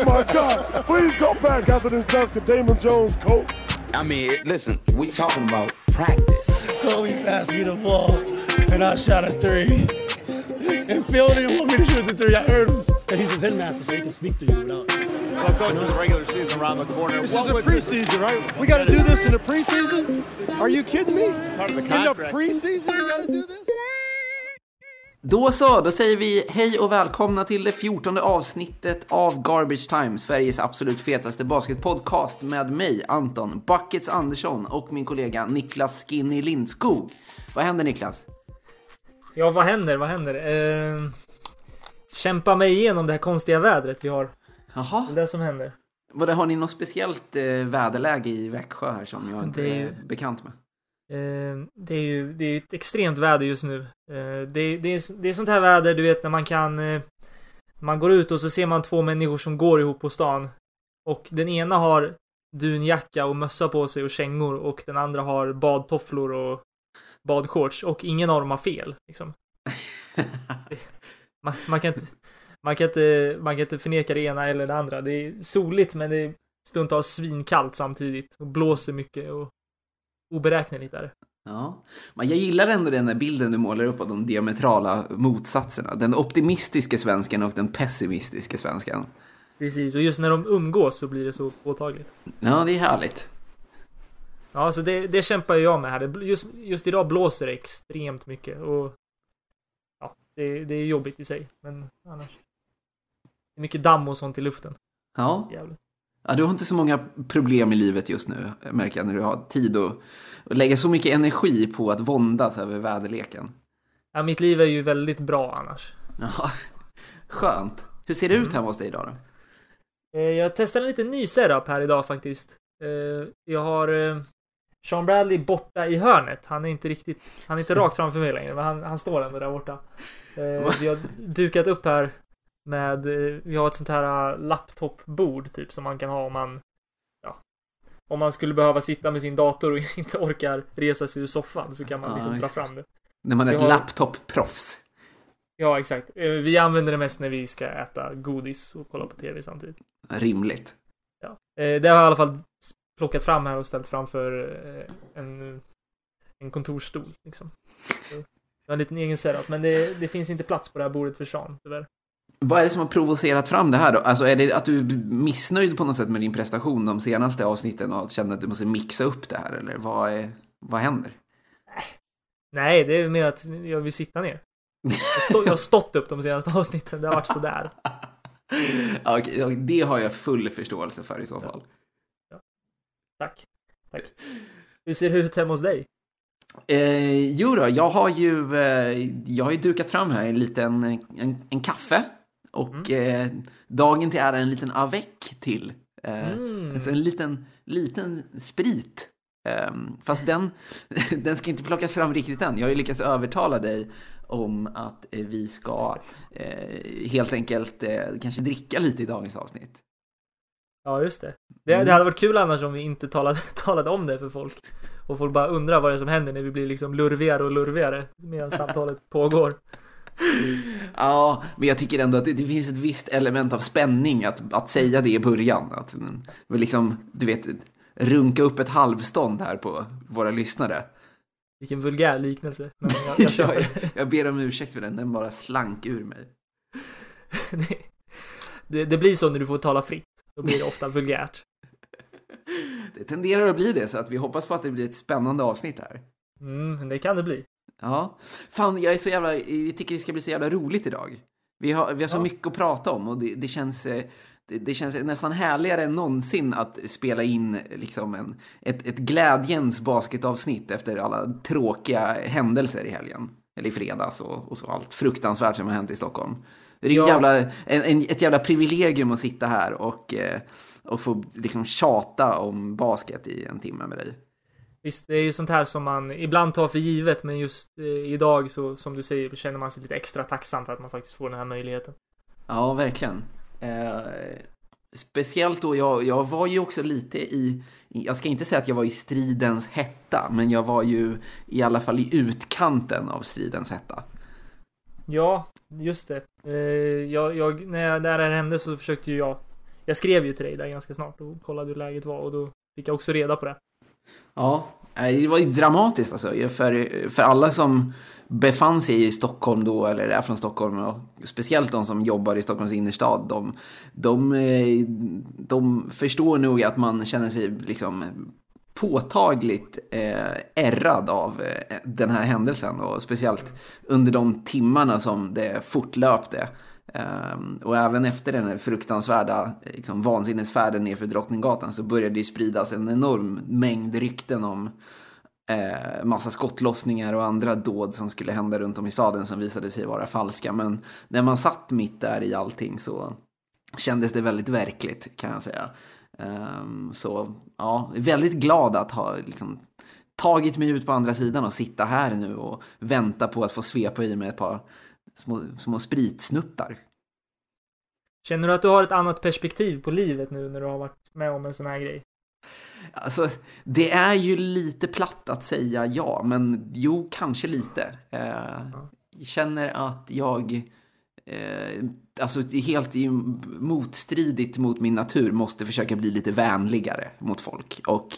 my God. Please go back after this dunk to Damon Jones' coat. I mean, listen, we talking about practice. Kobe passed me the ball, and I shot a three. And Phil didn't want me to shoot the three. I heard him. And he's his headmaster, so he can speak to you without. Well, coach, with the regular season around the corner. This is a preseason, right? We got to do this in the preseason? Are you kidding me? Part of the In the contract. preseason we got to do this? Då säger vi hej och välkomna till det 14:e avsnittet av Garbage Time, Sveriges absolut fetaste basketpodcast med mig, Anton Buckets Andersson och min kollega Niklas Skinny Lindskog. Vad händer, Niklas? Ja, vad händer? Kämpa mig igenom det här konstiga vädret vi har. Jaha. Det är det som händer. Har ni något speciellt väderläge i Växjö här som jag inte är bekant med? Det är ett extremt väder just nu. Det är sånt här väder, du vet, när man går ut och så ser man två människor som går ihop på stan. Och den ena har dunjacka och mössa på sig och kängor, och den andra har badtofflor och badshorts, och ingen av dem har fel liksom. Man kan inte förneka det ena eller det andra. Det är soligt, men det är stundtals svinkallt samtidigt och blåser mycket och oberäkneligt där. Ja, men jag gillar ändå den där bilden du målar upp av de diametrala motsatserna. Den optimistiska svensken och den pessimistiska svensken. Precis, och just när de umgås så blir det så påtagligt. Ja, det är härligt. Ja, så det kämpar jag med här. Just idag blåser det extremt mycket och ja, det är jobbigt i sig, men annars det är mycket damm och sånt i luften. Ja. Jävligt. Ja, du har inte så många problem i livet just nu, märker jag, när du har tid att lägga så mycket energi på att våndas över väderleken. Ja, mitt liv är ju väldigt bra annars. Ja, skönt. Hur ser det ut hemma hos dig idag då? Jag testade en liten ny setup här idag faktiskt. Jag har Sean Bradley borta i hörnet. Han är inte rakt framför mig längre, men han står ändå där borta. Vi har dukat upp här med, vi har ett sånt här laptopbord typ som man kan ha om man skulle behöva sitta med sin dator och inte orkar resa sig ur soffan, så kan man liksom dra fram det. När man är ett laptopproffs. Ja, exakt. Vi använder det mest när vi ska äta godis och kolla på tv samtidigt. Rimligt. Ja. Det har jag i alla fall plockat fram här och ställt framför en kontorsstol liksom. Så jag har en liten egen setup, men det finns inte plats på det här bordet för Sean, tyvärr. Vad är det som har provocerat fram det här då? Alltså, är det att du är missnöjd på något sätt med din prestation de senaste avsnitten och känner att du måste mixa upp det här, eller vad händer? Nej, det är mer att jag vill sitta ner. Jag har stått upp de senaste avsnitten. Det har varit sådär. Okej, det har jag full förståelse för i så fall. Ja. Tack. Hur ser det ut hemma hos dig? Jo då, jag har ju dukat fram här en kaffe och dagen till är en liten avec till. Alltså en liten sprit. Fast den ska inte plockas fram riktigt än. Jag har ju lyckats övertala dig om att vi ska helt enkelt kanske dricka lite i dagens avsnitt. Ja, just det. Det hade varit kul annars om vi inte talade om det för folk. Och folk bara undrar vad det är som händer när vi blir liksom lurvigare och lurvigare medan samtalet pågår. Ja, men jag tycker ändå att det finns ett visst element av spänning att säga det i början. Att vi liksom, du vet, runka upp ett halvstånd här på våra lyssnare. Vilken vulgär liknelse. Men jag köper det. Jag ber om ursäkt för den bara slank ur mig. Det blir så när du får tala fritt. Då blir det ofta vulgärt. Det tenderar att bli det, så att vi hoppas på att det blir ett spännande avsnitt här. Det kan det bli. Ja. Fan, jag tycker det ska bli så jävla roligt idag. Vi har så mycket att prata om, och det känns nästan härligare än någonsin att spela in liksom ett glädjens basketavsnitt efter alla tråkiga händelser i helgen. Eller i fredags och så allt fruktansvärt som har hänt i Stockholm. Det är ett jävla privilegium att sitta här och få liksom tjata om basket i en timme med dig. Visst, det är ju sånt här som man ibland tar för givet, men just idag så, som du säger, känner man sig lite extra tacksam för att man faktiskt får den här möjligheten. Ja, verkligen. Speciellt då, jag var ju också lite jag ska inte säga att jag var i stridens hetta, men jag var ju i alla fall i utkanten av stridens hetta. Ja, just det. När det här hände så försökte ju Jag skrev ju till dig där ganska snart och kollade hur läget var och då fick jag också reda på det. Ja, det var ju dramatiskt alltså. För alla som befann sig i Stockholm då, eller är från Stockholm, och speciellt de som jobbar i Stockholms innerstad, de förstår nog att man känner sig liksom påtagligt ärrad av den här händelsen, och speciellt under de timmarna som det fortlöpte. Och även efter den här fruktansvärda liksom, vansinnesfärden ner för Drottninggatan så började det spridas en enorm mängd rykten om massa skottlossningar och andra dåd som skulle hända runt om i staden som visade sig vara falska. Men när man satt mitt där i allting så kändes det väldigt verkligt, kan jag säga. Så ja, väldigt glad att ha liksom tagit mig ut på andra sidan och sitta här nu och vänta på att få svepa i mig ett par små spritsnuttar. Känner du att du har ett annat perspektiv på livet nu när du har varit med om en sån här grej? Alltså, det är ju lite platt att säga ja, men jo, kanske lite. Jag känner att jag alltså helt motstridigt mot min natur måste försöka bli lite vänligare mot folk. Och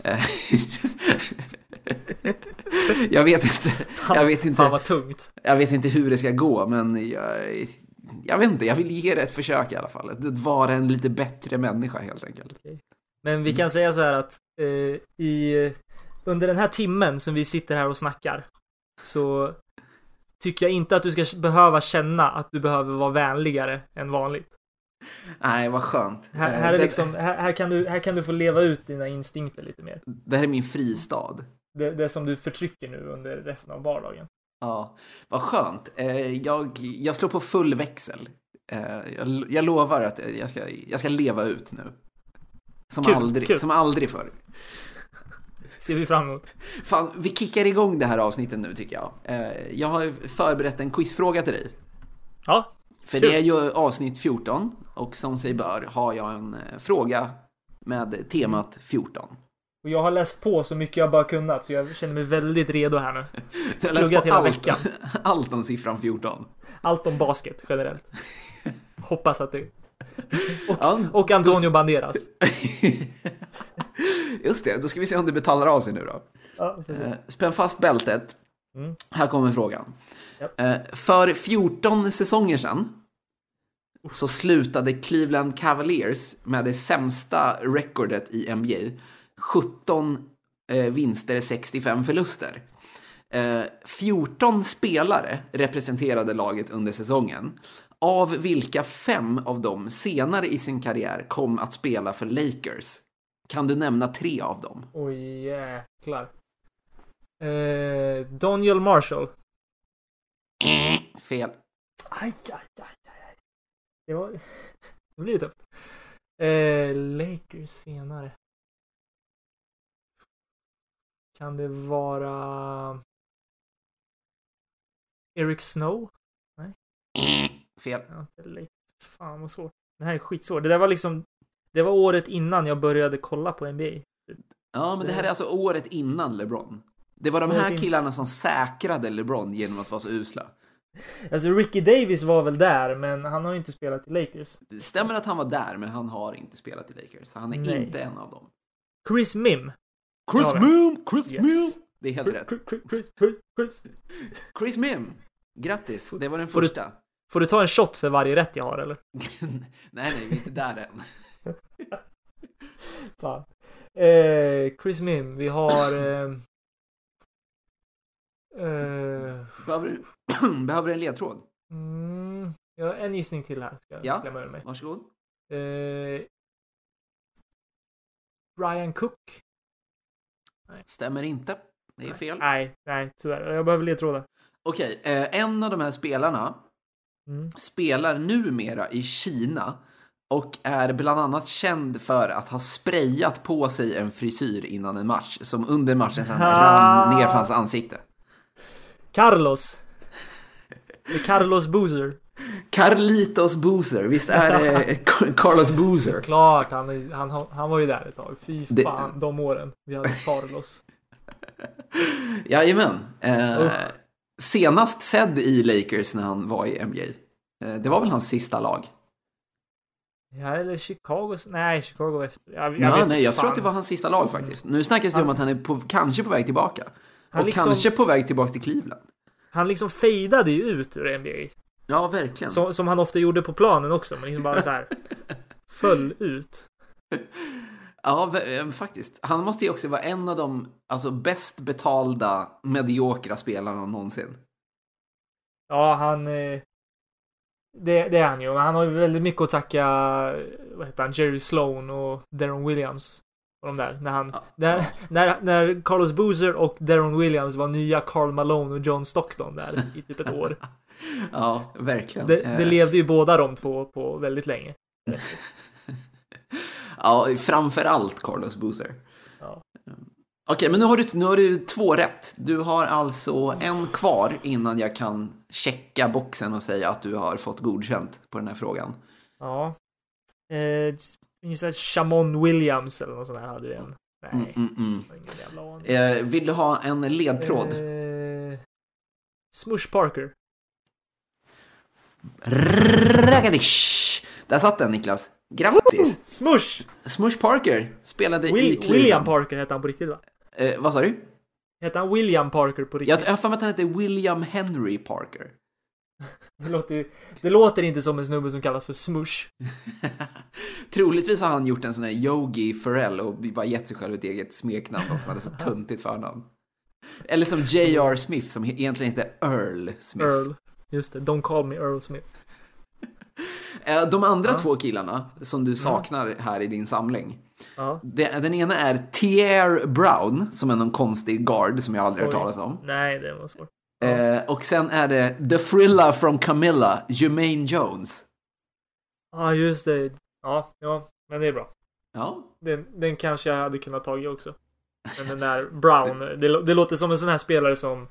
jag vet inte. Fan vad tungt. Jag vet inte hur det ska gå, men jag vet inte, jag vill ge det ett försök i alla fall. Att vara en lite bättre människa helt enkelt. Okay. Men vi kan säga så här att under den här timmen som vi sitter här och snackar så tycker jag inte att du ska behöva känna att du behöver vara vänligare än vanligt. Nej, vad skönt. Här kan du få leva ut dina instinkter lite mer. Det här är min fristad. Det som du förtrycker nu under resten av vardagen. Ja, vad skönt. Jag slår på full växel. Jag lovar att jag ska leva ut nu. Som aldrig förr. Ser vi fram emot. Fan, vi kickar igång det här avsnittet nu tycker jag. Jag har förberett en quizfråga till dig. Ja. För det är ju avsnitt 14. Och som sig bör har jag en fråga med temat 14. Och jag har läst på så mycket jag bara kunnat, så jag känner mig väldigt redo här nu. Jag har läst på allt om siffran 14. Allt om basket generellt. Hoppas att det... Och Antonio Banderas. Just det, då ska vi se om det betalar av sig nu då. Ja, spänn fast bältet. Här kommer frågan. För 14 säsonger sedan så slutade Cleveland Cavaliers med det sämsta rekordet i NBA. 17 vinster, 65 förluster. 14 spelare representerade laget under säsongen. Av vilka 5 av dem senare i sin karriär kom att spela för Lakers? Kan du nämna 3 av dem? Oj, jäklar. Daniel Marshall. Fel. Aj. Det blir tufft. Lakers senare. Kan det vara Eric Snow? Nej. Fel. Fan vad svårt. Det här är skitsvårt. Det var året innan jag började kolla på NBA. Ja, men det här är alltså året innan LeBron. Det var de här killarna som säkrade LeBron genom att vara så usla. Alltså Ricky Davis var väl där, men han har ju inte spelat i Lakers. Det stämmer att han var där, men han har inte spelat i Lakers. Så han är inte en av dem. Chris Mim. Det är helt rätt. Chris Mim. Grattis, det var den första. Får du ta en shot för varje rätt jag har, eller? nej, vi är inte där än. Fan. Chris Mim, vi har... Behöver du en ledtråd? Jag har en gissning till här. Ska jag klämma ur mig. Varsågod. Brian Cook. Nej. Stämmer inte. Det är fel. Nej, tyvärr. Jag behöver ledtrådar. Okej, en av de här spelarna spelar numera i Kina och är bland annat känd för att ha sprayat på sig en frisyr innan en match som under matchen sen rann ner för hans ansikte. Carlos Boozer. Carlitos Boozer. Visst är det Carlos Boozer? Klart, han var ju där ett tag. Fy fan, de åren vi hade Carlos. Jajamän. Senast sedd i Lakers när han var i NBA. Det var väl hans sista lag. Ja, eller Chicago. Nej, Chicago efter. Jag tror att det var hans sista lag faktiskt. Nu snackas det om att han är kanske på väg tillbaka. Han och liksom, kanske på väg tillbaka till Cleveland. Han liksom fejdade ju ut ur NBA. Ja, verkligen. Som han ofta gjorde på planen också, men liksom bara så här föll ut. Ja, faktiskt. Han måste ju också vara en av de bäst betalda mediokra spelarna någonsin. Ja, han... Det är han ju. Han har ju väldigt mycket att tacka Jerry Sloan och Deron Williams och de där. När Carlos Boozer och Deron Williams var nya Karl Malone och John Stockton där i typ ett år. Ja, verkligen. Det levde ju båda de två på väldigt länge. Ja, framförallt Carlos Boozer. Ja. Okej, men nu har du 2 rätt. Du har alltså en kvar innan jag kan checka boxen och säga att du har fått godkänt på den här frågan. Ja. Shamon Williams eller något sånt här hade vi en. Nej. Ingen jävla aning. Vill du ha en ledtråd? Smush Parker. Ragadish. Där satt den, Niklas. Grattis! Smush Parker spelade i Cleveland. William Parker hette han på riktigt, va? Vad sa du? Hette han William Parker på riktigt? Jag har för mig att han hette William Henry Parker. Det låter inte som en snubbe som kallas för Smush. Troligtvis har han gjort en sån här Yogi Ferrell och bara gett sig själv ett eget smeknamn och han hade så tuntigt förnamn. Eller som J.R. Smith som egentligen heter Earl Smith. Earl, just det. Don't call me Earl Smith. De andra 2 killarna som du saknar här i din samling. Ja. Den ena är Tierre Brown, som är någon konstig guard som jag aldrig hört talas om. Nej, det var svårt. Och sen är det The Thrilla from Camilla, Jermaine Jones. Ja, just det. Ja, men det är bra. Ja. Den kanske jag hade kunnat ta också. Men den där Brown, det låter som en sån här spelare som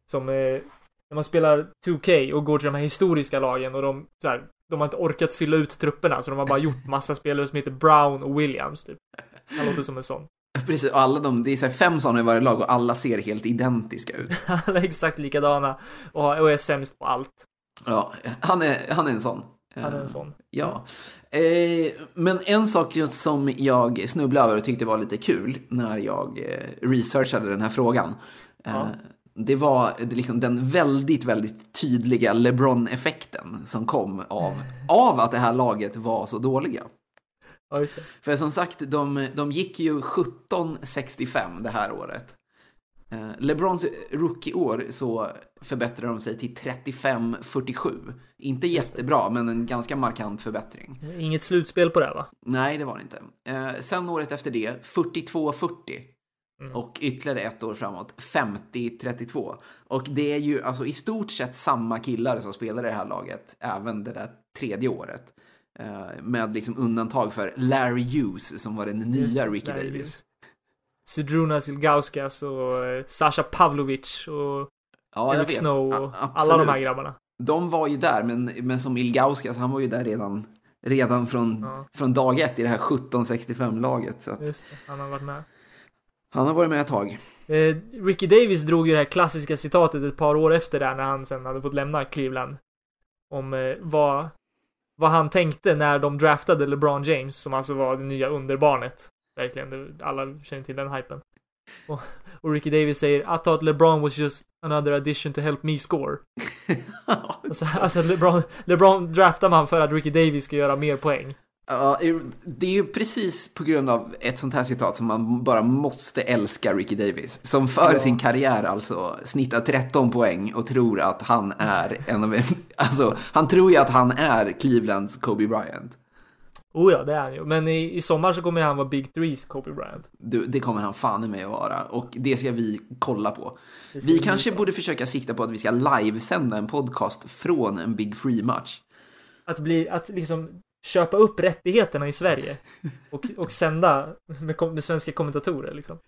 när man spelar 2K och går till de här historiska lagen och de har inte orkat fylla ut trupperna, så de har bara gjort massa spelare som heter Brown och Williams typ. Han låter som en sån. Precis, och alla det är så här 5 sådana i varje lag och alla ser helt identiska ut. Alla är exakt likadana och är sämst på allt. Ja, han är en sån. Han är en sån. Ja. Men en sak som jag snubblade över och tyckte var lite kul när jag researchade den här frågan. Det var liksom den väldigt, väldigt tydliga LeBron-effekten som kom av att det här laget var så dåliga. Ja, just det. För som sagt, de gick ju 17-65 det här året. LeBrons rookie-år så förbättrade de sig till 35-47. Inte jättebra, men en ganska markant förbättring. Inget slutspel på det, va? Nej, det var det inte. Sen året efter det, 42-40. Och ytterligare ett år framåt 50-32. Och det är ju alltså i stort sett samma killar som spelar i det här laget även det där 3:e året. Med liksom undantag för Larry Hughes som var den nya Ricky Davis. Zydrunas Ilgauskas och Sasha Pavlovic och Eric Snow och alla de här grabbarna. De var ju där, men som Ilgauskas, han var ju där redan från dag 1 i det här 1765-laget. Så att just det, han har varit med. Han har varit med ett tag. Ricky Davis drog ju det här klassiska citatet ett par år efter där när han sen hade fått lämna Cleveland. Om vad han tänkte när de draftade LeBron James, som alltså var det nya underbarnet. Verkligen, alla känner till den hypen. Och Ricky Davis säger, I thought LeBron was just another addition to help me score. alltså LeBron draftar man för att Ricky Davis ska göra mer poäng. Ja, det är ju precis på grund av ett sånt här citat som man bara måste älska Ricky Davis. Som för sin karriär alltså snittar 13 poäng och tror att han är han tror ju att han är Clevelands Kobe Bryant. Oh ja, det är han ju. Men i sommar så kommer han vara Big Threes Kobe Bryant. Det kommer han fan med att vara. Och det ska vi kolla på. Vi kanske borde försöka sikta på att vi ska livesända en podcast från en Big Free-match. Att liksom köpa upp rättigheterna i Sverige och sända med svenska kommentatorer liksom.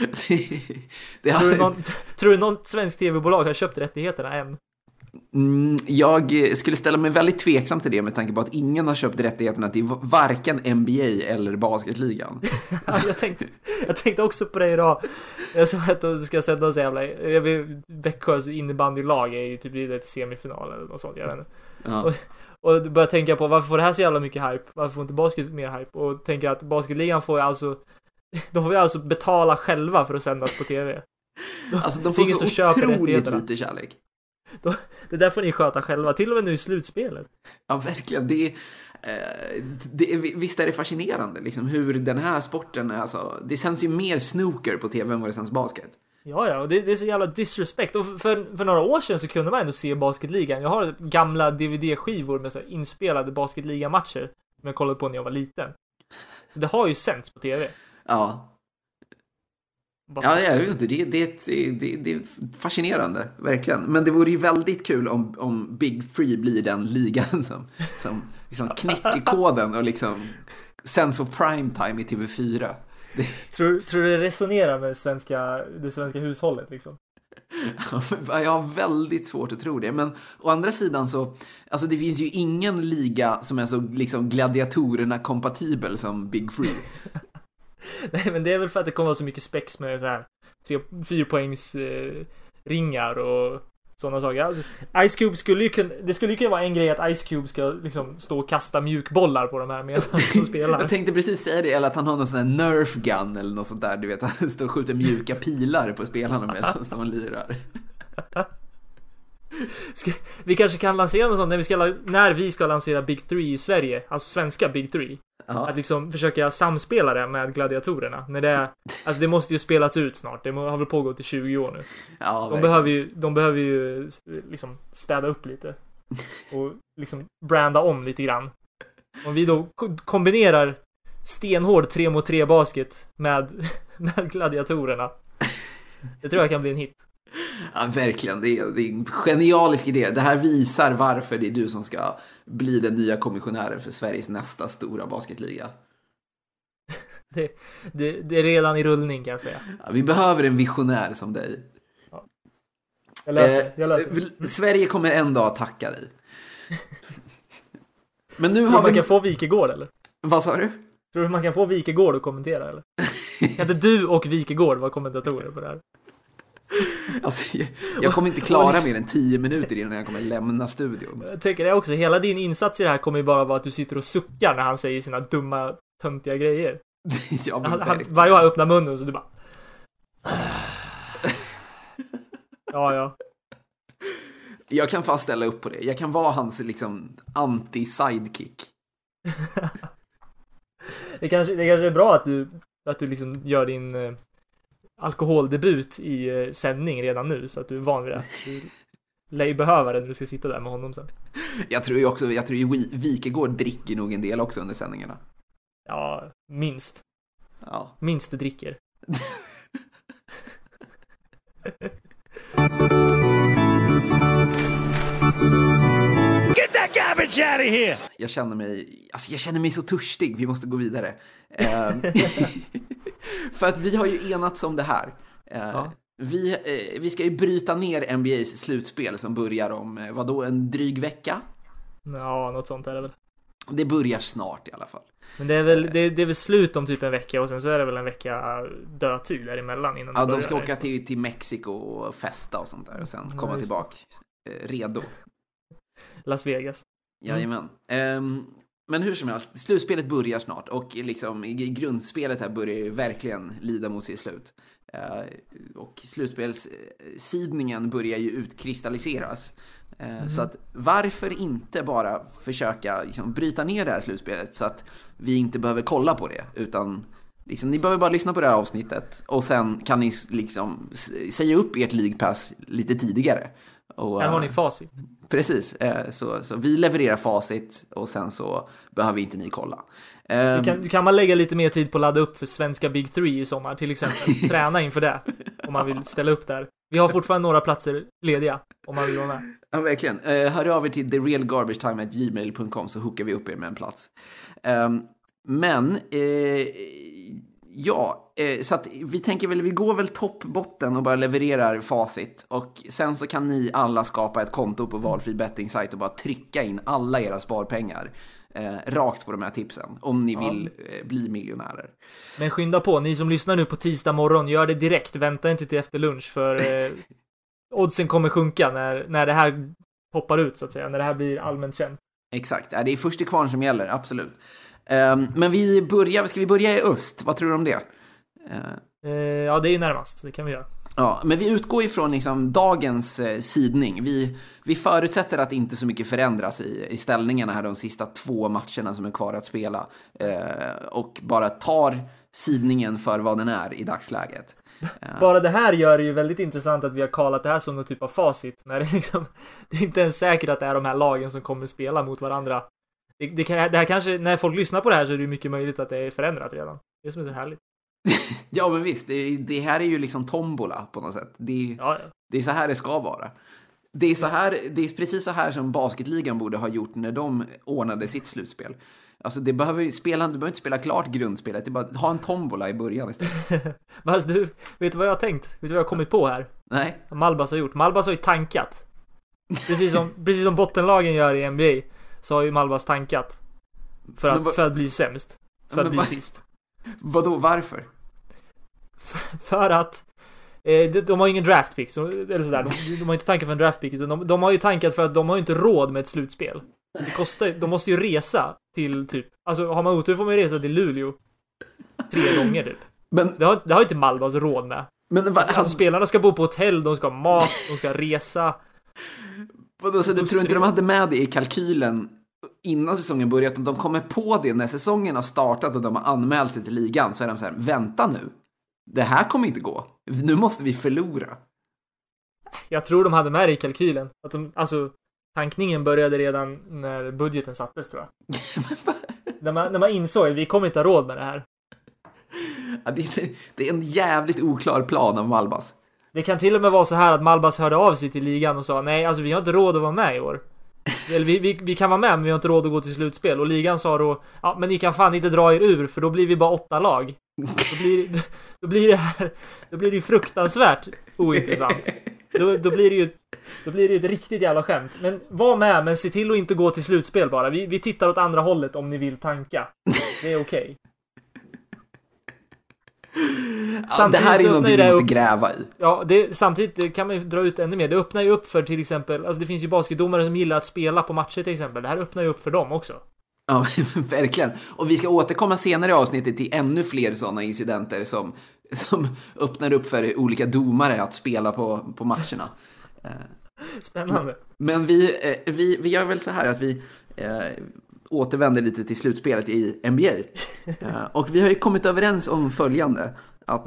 Tror du någon svensk tv-bolag har köpt rättigheterna än? Jag skulle ställa mig väldigt tveksam till det med tanke på att ingen har köpt rättigheterna till varken NBA eller basketligan. Jag tänkte också på det idag. Jag såg att de ska sända så jävla Växjös innebandylag är ju typ vidare till semifinal eller något sånt, jag vet inte. Ja. Och börjar tänka på varför får det här så jävla mycket hype? Varför får inte basket mer hype? Och tänker att basketligan får ju alltså de får ju alltså betala själva för att sändas på tv. Alltså de får så otroligt lite kärlek. Det där får ni sköta själva, till och med nu i slutspelet. Ja, verkligen. Visst är det fascinerande liksom, hur den här sporten, alltså, det sänds ju mer snooker på tv än vad det sänds basket. Ja, och det är så jävla disrespect. Och för några år sedan så kunde man ändå se basketligan. Jag har gamla DVD-skivor med så här inspelade basketliga-matcher som jag kollade på när jag var liten. Så det har ju sänds på tv. Ja. Ja, jag vet inte. Det är fascinerande, verkligen. Men det vore ju väldigt kul om Big Free blir den ligan som liksom knäcker koden och liksom sänds på primetime i TV4. Tror du det resonerar med det svenska hushållet liksom? Jag har väldigt svårt att tro det. Men å andra sidan så, alltså det finns ju ingen liga som är så liksom gladiatorerna kompatibel som Big Free. Nej, men det är väl för att det kommer vara så mycket spex med så här 3-4 poängs ringar och sådana saker. Alltså, Ice Cube skulle ju kunna vara en grej att Ice Cube ska liksom stå och kasta mjukbollar på de här medan de spelar. Jag tänkte precis säga det, eller att han har någon sån här Nerf gun eller något sånt där, du vet, han står och skjuter mjuka pilar på spelarna medan de lirar. Vi kanske kan lansera något sånt när vi ska lansera Big 3 i Sverige, alltså svenska Big 3. Ja. Att liksom försöka samspela det med gladiatorerna. Alltså det måste ju spelats ut snart. Det har väl pågått i 20 år nu. Ja, de behöver ju liksom städa upp lite. Och liksom branda om lite grann. Om vi då kombinerar stenhård 3-mot-3 basket med gladiatorerna. Det tror jag kan bli en hit. Ja, verkligen. Det är en genialisk idé. Det här visar varför det är du som ska bli den nya kommissionären för Sveriges nästa stora basketliga. Det är redan i rullning, kan jag säga. Ja, vi behöver en visionär som dig. Ja. Jag löser. Sverige kommer en dag tacka dig. Men nu man kan få Wikegård, eller? Vad sa du? Tror du man kan få Wikegård att kommentera, eller? Kan inte du och Wikegård vara kommentatorer på det här? Alltså, jag kommer inte klara mer än 10 minuter innan jag kommer lämna studion. Jag tänker det också. Hela din insats i det här kommer ju bara vara att du sitter och suckar när han säger sina dumma, töntiga grejer. Ja, varje gång han öppnar munnen så du bara... Ja. Jag kan fast ställa upp på det. Jag kan vara hans liksom anti-sidekick. Det kanske är bra att du liksom gör din alkoholdebut i sändning redan nu, så att du är van vid det. Du lär ju behöva det när du ska sitta där med honom sen. Jag tror ju Wikegård dricker nog en del också under sändningarna. Ja, minst. Ja. Minst dricker. Get that garbage out of here! Jag känner mig så törstig. Vi måste gå vidare. För att vi har ju enats om det här. Ja. Vi ska ju bryta ner NBAs slutspel som börjar om, en dryg vecka? Ja, något sånt är det väl. Det börjar snart i alla fall. Men det är väl slut om typ en vecka, och sen så är det väl en vecka dödtid däremellan innan det börjar. Ja, de ska åka till Mexiko och festa och sånt där och sen komma tillbaka redo. Las Vegas. Jajamän. Men hur som helst, slutspelet börjar snart och liksom i grundspelet här börjar ju verkligen lida mot sitt slut. Och slutspelssidningen börjar ju utkristalliseras. Så att varför inte bara försöka liksom bryta ner det här slutspelet så att vi inte behöver kolla på det, utan liksom, ni behöver bara lyssna på det här avsnittet och sen kan ni liksom säga upp ert League Pass lite tidigare. Och, här har ni facit. Precis, så vi levererar facit och sen så behöver inte ni kolla. Kan man lägga lite mer tid på att ladda upp för svenska Big 3 i sommar till exempel? Träna inför det om man vill ställa upp där. Vi har fortfarande några platser lediga om man vill vara med. Ja, verkligen. Hör av er till therealgarbagetime@gmail.com så hookar vi upp er med en plats. Så att vi tänker väl, vi går väl topp-botten och bara levererar facit, och sen så kan ni alla skapa ett konto på valfri betting-sajt och bara trycka in alla era sparpengar rakt på de här tipsen om ni vill bli miljonärer. Men skynda på, ni som lyssnar nu på tisdag morgon, gör det direkt, vänta inte till efter lunch, för oddsen kommer sjunka när det här poppar ut så att säga, när det här blir allmänt känt. Exakt, det är först till kvarn som gäller, absolut. Men ska vi börja i öst? Vad tror du om det? Ja, det är ju närmast, det kan vi göra. Ja, men vi utgår ifrån liksom dagens sidning. Vi förutsätter att inte så mycket förändras i ställningarna här de sista 2 matcherna som är kvar att spela. Och bara tar sidningen för vad den är i dagsläget. Bara det här gör det ju väldigt intressant att vi har kallat det här som någon typ av facit. När det är inte ens säkert att det är de här lagen som kommer spela mot varandra. Det här kanske, när folk lyssnar på det här så är det mycket möjligt att det är förändrat redan. Det som är så härligt. Ja, men visst, det här är ju liksom tombola på något sätt. Det är så här det ska vara. Det är precis så här som basketligan borde ha gjort när de ordnade sitt slutspel. Alltså du behöver inte spela klart grundspelet, det är bara ha en tombola i början istället. Men alltså, vet du vad jag har tänkt? Vet du vad jag har kommit på här? Nej. Malbas har gjort. Malbas har ju tankat. Precis som bottenlagen gör i NBA så har ju Malbas tankat. För att bli sämst. För att bli sist. Vadå, varför? För att de har ingen draftpick eller sådär. De har inte tankat för en draftpick, utan de har ju tankat för att de har inte råd med ett slutspel. Det kostar, de måste ju resa till typ, alltså har man otur får man ju resa till Luleå 3 gånger typ. Men det har inte Malbas råd med. Men spelarna ska bo på hotell, de ska ha mat, de ska resa. Vadå, så du tror inte de hade med det i kalkylen innan säsongen börjat, och de kommer på det när säsongen har startat och de har anmält sig till ligan, så är de så här: vänta nu, det här kommer inte gå, nu måste vi förlora. Jag tror de hade med det i kalkylen att tankningen började redan när budgeten sattes, tror jag. när man insåg att vi kommer inte ha råd med det här. Ja, det är en jävligt oklar plan av Malbas. Det kan till och med vara så här att Malbas hörde av sig till ligan och sa: nej, alltså vi har inte råd att vara med i år. Eller vi kan vara med, men vi har inte råd att gå till slutspel. Och ligan sa då: ja, men ni kan fan inte dra er ur, för då blir vi bara 8 lag. Då blir det ju fruktansvärt ointressant. Då blir det ju ett riktigt jävla skämt. Men var med, men se till att inte gå till slutspel bara. Vi tittar åt andra hållet om ni vill tanka. Det är okej. Ja, det här är någonting vi måste gräva i. Ja, samtidigt kan man ju dra ut ännu mer. Det öppnar ju upp för, till exempel, alltså det finns ju basketdomare som gillar att spela på matcher till exempel. Det här öppnar ju upp för dem också. Ja, verkligen. Och vi ska återkomma senare i avsnittet till ännu fler sådana incidenter som öppnar upp för olika domare att spela på matcherna. Spännande. Men vi gör väl så här att vi återvänder lite till slutspelet i NBA. Och vi har ju kommit överens om följande, att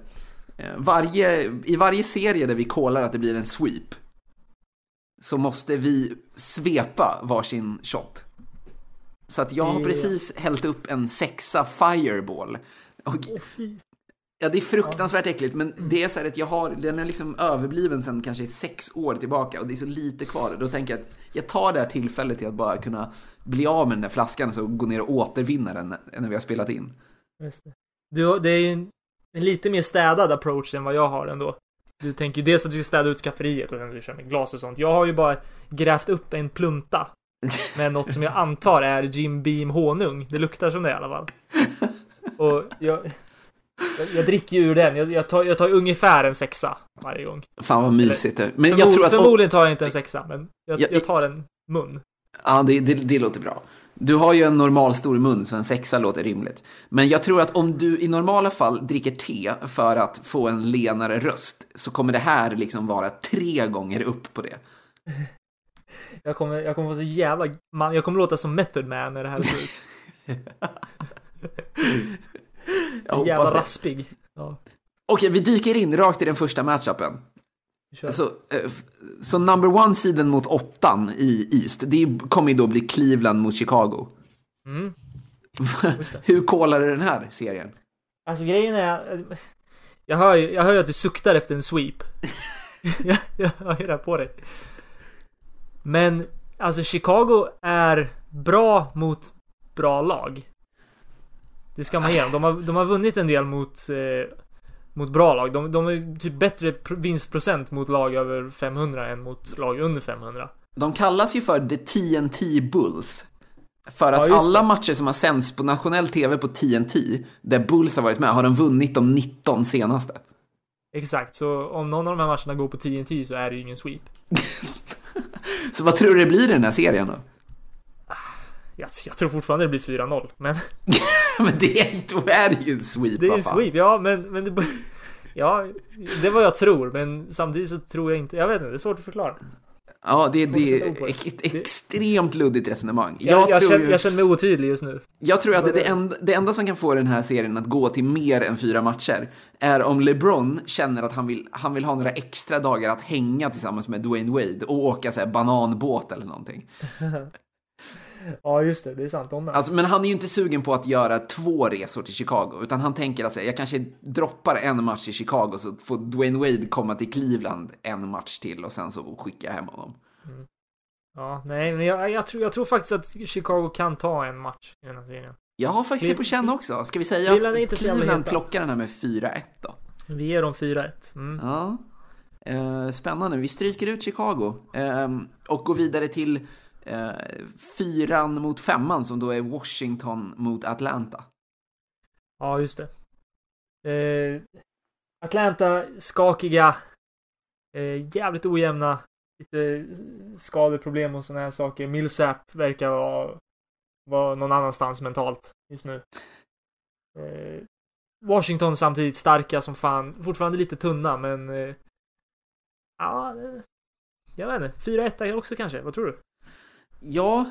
i varje serie där vi kollar att det blir en sweep, så måste vi svepa varsin shot. Så att jag har precis hällt upp en 6 fireball. Och ja, det är fruktansvärt äckligt, men det är så här att den är liksom överbliven sedan kanske 6 år tillbaka, och det är så lite kvar. Då tänker jag att jag tar det här tillfället till att bara kunna bli av med den där flaskan och så gå ner och återvinna den när vi har spelat in. Just det. Det är ju en lite mer städad approach än vad jag har ändå. Du tänker ju dels att du ska städa ut skafferiet och sen du kör med glas och sånt. Jag har ju bara grävt upp en plunta med något som jag antar är Jim Beam honung. Det luktar som det i alla fall. Och jag dricker ju ur den. Jag tar ungefär en 6 varje gång. Fan vad mysigt det. Men jag tror att förmodligen tar jag inte en 6, men jag tar en mun. Ja, det låter bra. Du har ju en normal stor mun, så en 6 låter rimligt. Men jag tror att om du i normala fall dricker te för att få en lenare röst, så kommer det här liksom vara 3 gånger upp på det. Jag kommer vara så jävla... jag kommer låta som Method Man när det här är slut. Jävla raspig. Ja. Okej, vi dyker in rakt i den första matchupen. Så number 1 sidan mot 8 i East, det kommer ju då bli Cleveland mot Chicago. Hur kollar du den här serien? Alltså grejen är, jag hör ju att du suktar efter en sweep. jag hör det på dig. Men alltså Chicago är bra mot bra lag. Det ska man ge dem. De har vunnit en del mot bra lag. De är typ bättre vinstprocent mot lag över 500 än mot lag under 500. De kallas ju för The TNT Bulls. För att alla matcher som har sänds på nationell tv på TNT, där Bulls har varit med, har de vunnit de 19 senaste. Exakt, så om någon av de här matcherna går på TNT så är det ju ingen sweep. Så vad tror du det blir i den här serien då? Jag tror fortfarande det blir 4-0, men Men då är det ju en sweep. det är en sweep, ja, men det, ja, det är vad jag tror, men samtidigt så tror jag inte, jag vet inte, det är svårt att förklara. Ja, det är ett extremt luddigt resonemang. Jag känner mig otydlig just nu. Jag tror att det enda som kan få den här serien att gå till mer än 4 matcher är om LeBron känner att han vill ha några extra dagar att hänga tillsammans med Dwayne Wade och åka så här bananbåt eller någonting. Ja, just det är sant. Alltså, men han är ju inte sugen på att göra 2 resor till Chicago, utan han tänker att jag kanske droppar en match i Chicago så får Dwayne Wade komma till Cleveland en match till och sen så skicka hem honom. Mm. Ja, nej, men jag tror faktiskt att Chicago kan ta en match i den här serien. Jag har faktiskt det på känn också. Ska vi säga att Cleveland plockar den här med 4-1 då? Vi ger dem 4-1. Ja. Spännande. Vi stryker ut Chicago och går vidare till 4 mot 5 som då är Washington mot Atlanta. Ja, just det. Atlanta, skakiga, jävligt ojämna, lite skadeproblem och såna här saker. Millsap verkar vara någon annanstans mentalt just nu. Washington samtidigt starka som fan, fortfarande lite tunna, men ja, jag vet inte, 4-1 också kanske, vad tror du? Ja,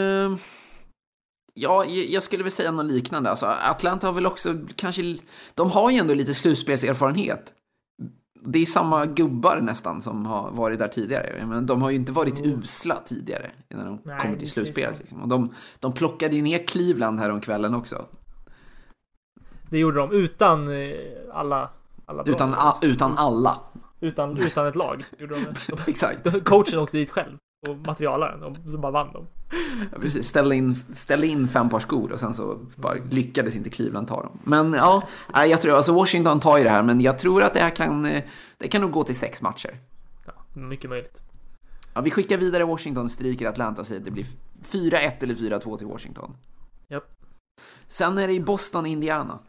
jag skulle väl säga något liknande. Alltså, Atlanta har väl också kanske, de har ju ändå lite slutspelserfarenhet. Det är samma gubbar nästan som har varit där tidigare. Men de har ju inte varit usla tidigare när de kommer till slutspel. Liksom. Och de plockade ju ner Cleveland här om kvällen också. Det gjorde de utan alla utan alla. Utan ett lag. Gjorde de. Exakt. Coachen åkte dit själv och materialaren och så bara vann de. Ja, precis. Ställde in 5 par skor och sen så bara lyckades inte Cleveland ta dem. Men ja, jag tror alltså Washington tar ju det här, men jag tror att det kan nog gå till 6 matcher. Ja, mycket möjligt. Ja, vi skickar vidare Washington, stryker Atlanta och säger att det blir 4-1 eller 4-2 till Washington. Japp. Sen är det i Boston, Indiana.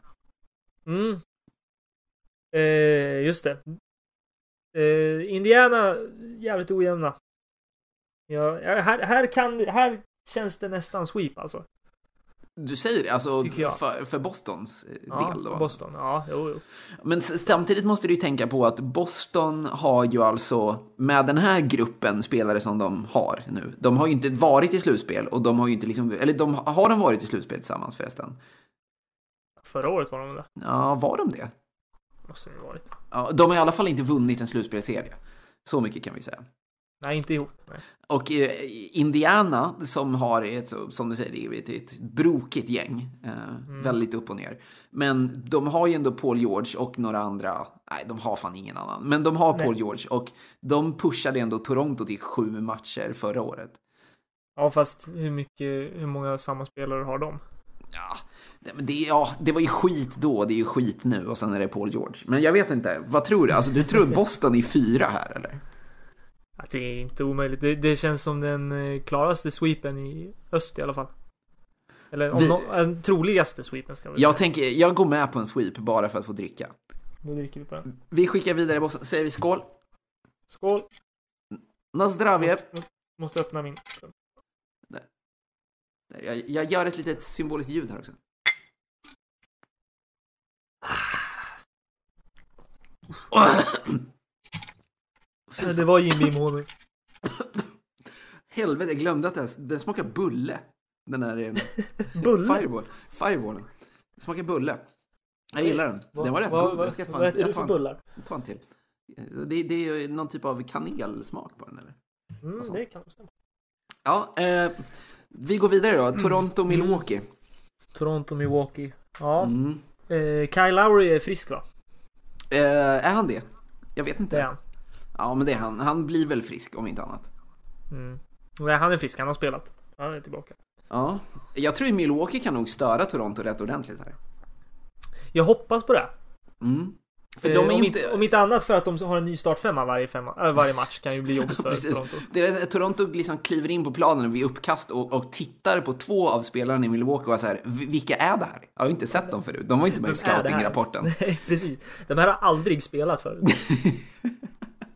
Just det. Indiana jävligt ojämna. Ja, här känns det nästan sweep alltså. Du säger det, alltså för Bostons del då? Boston, ja, jo. Men samtidigt måste du ju tänka på att Boston har ju alltså med den här gruppen spelare som de har nu. De har ju inte varit i slutspel och de har ju inte liksom, eller har de varit i slutspel tillsammans förresten? Förra året var de det. Ja, var de det? Måste det ha varit. Ja, de har i alla fall inte vunnit en slutspelserie. Så mycket kan vi säga. Nej, inte ihop. Nej. Och Indiana som har ett, som du säger, ett brokigt gäng. Väldigt upp och ner. Men de har ju ändå Paul George och några andra. Nej, de har fan ingen annan. Men de har Paul George och de pushade ändå Toronto till 7 matcher förra året. Ja, fast hur många sammanspelare har de? Ja, det var ju skit då, det är ju skit nu och sen är det Paul George. Men jag vet inte, vad tror du? Alltså du tror Boston är 4 här eller? Att det är inte omöjligt. Det känns som den klaraste sweepen i öst i alla fall. Eller den troligaste sweepen ska vi säga. Jag går med på en sweep bara för att få dricka. Då dricker vi på den. Vi skickar vidare Boston. Säger vi skål? Skål! Nazdravje! Måste öppna min. Jag gör ett litet symboliskt ljud här också. Det var Jim Beam honung. Helvete, jag glömde att den smakar bulle. Den här Fireballen. Den smakar bulle. Jag gillar den. Den var rätt god. Vad äter du för bullar? Ta en till. Det är ju någon typ av kanelsmak på den, eller? Det kan det stämma. Ja, vi går vidare då. Toronto-Milwaukee. Toronto-Milwaukee. Ja. Kyle Lowry är frisk, va? Är han det? Jag vet inte. Det är han. Ja, men det är han. Han blir väl frisk om inte annat. Nej, han är frisk. Han har spelat. Han är tillbaka. Ja. Jag tror att Milwaukee kan nog störa Toronto rätt ordentligt här. Jag hoppas på det. För de är om inte annat för att de har en ny startfemma varje match kan ju bli jobbigt för Toronto. Toronto liksom kliver in på planen vid uppkast och tittar på 2 av spelarna i Milwaukee och så här, vilka är det här? Jag har inte sett dem förut. De var inte med i scouting-rapporten. Nej, precis. De här har aldrig spelat förut.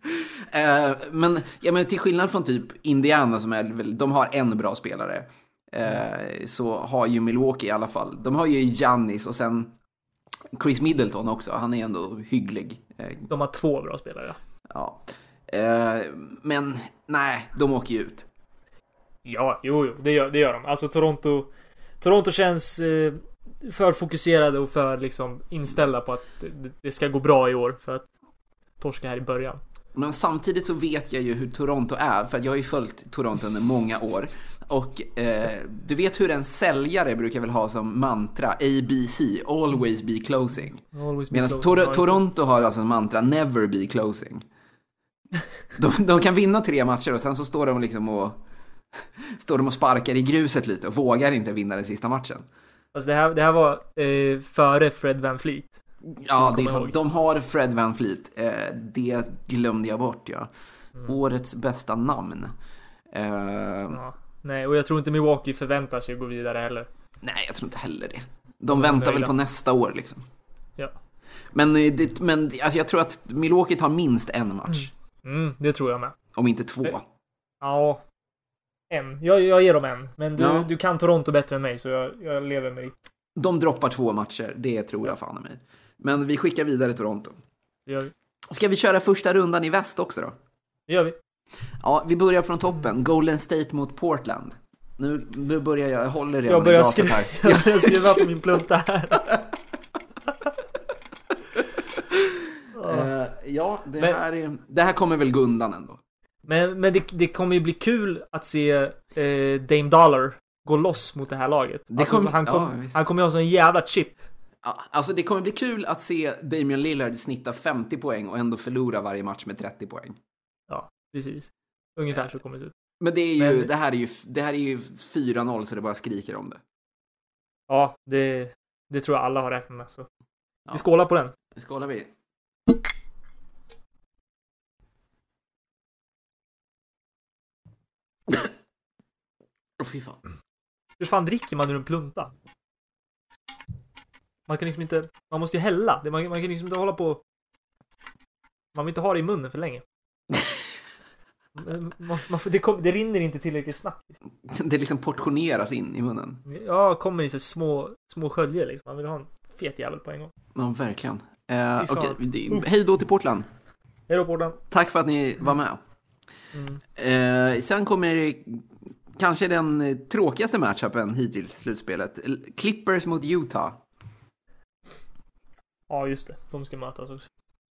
Men till skillnad från typ Indiana som är väl, de har en bra spelare. så har ju Milwaukee i alla fall. De har ju Giannis och sen Chris Middleton också. Han är ändå hygglig. De har 2 bra spelare. Ja. Men nej, de åker ju ut. Ja, jo, det gör de. Alltså Toronto känns för fokuserade och för liksom inställda på att det ska gå bra i år för att torska här i början. Men samtidigt så vet jag ju hur Toronto är, för jag har ju följt Toronto under många år. Och du vet hur en säljare brukar väl ha som mantra ABC, always be closing. Medan Toronto har alltså som mantra never be closing. De kan vinna 3 matcher och sen så står de liksom och sparkar i gruset lite och vågar inte vinna den sista matchen. Alltså det här var före Fred VanVleet. Ja, det är sant. De har Fred VanVleet. Det glömde jag bort, ja. Årets bästa namn. Ja. Nej, och jag tror inte Milwaukee förväntar sig att gå vidare heller. Nej, jag tror inte heller det. De väntar väl på nästa år liksom. Ja. Men alltså, jag tror att Milwaukee tar minst en match. Det tror jag med. Om inte 2. Ja. En. Jag ger dem en. Men du kan Toronto bättre än mig, så jag lever med ditt. De droppar 2 matcher, det tror jag fan av mig. Men vi skickar vidare Toronto. Det gör vi. Ska vi köra första rundan i väst också då? Det gör vi. Ja, vi börjar från toppen. Golden State mot Portland. Nu börjar jag håller redan jag börjar skriva på min plunta här. Ja, det här kommer väl gå undan ändå. Men det kommer ju bli kul att se Dame Dollar gå loss mot det här laget. Han kommer ju ha sån jävla chip. Ja, alltså det kommer bli kul att se Damian Lillard snitta 50 poäng och ändå förlora varje match med 30 poäng. Ja, precis. Ungefär så kommer det ut. Men det är ju det här är ju 4-0 så det bara skriker om det. Ja, det tror jag alla har räknat med, så. Vi skålar på den. Skålar vi. Fy fan. Hur fan dricker man ur en plunta? Man kan liksom inte... Man måste ju hälla. Man kan liksom inte hålla på... Man vill inte ha det i munnen för länge. Det rinner inte tillräckligt snabbt. Det liksom portioneras in i munnen. Ja, kommer i så små sköljer liksom. Man vill ha en fet jävel på en gång. Ja, verkligen. Okej, hej då till Portland. Hej då Portland. Tack för att ni var med. Sen kommer kanske den tråkigaste matchupen hittills slutspelet. Clippers mot Utah. Ja, just det. De ska mötas också.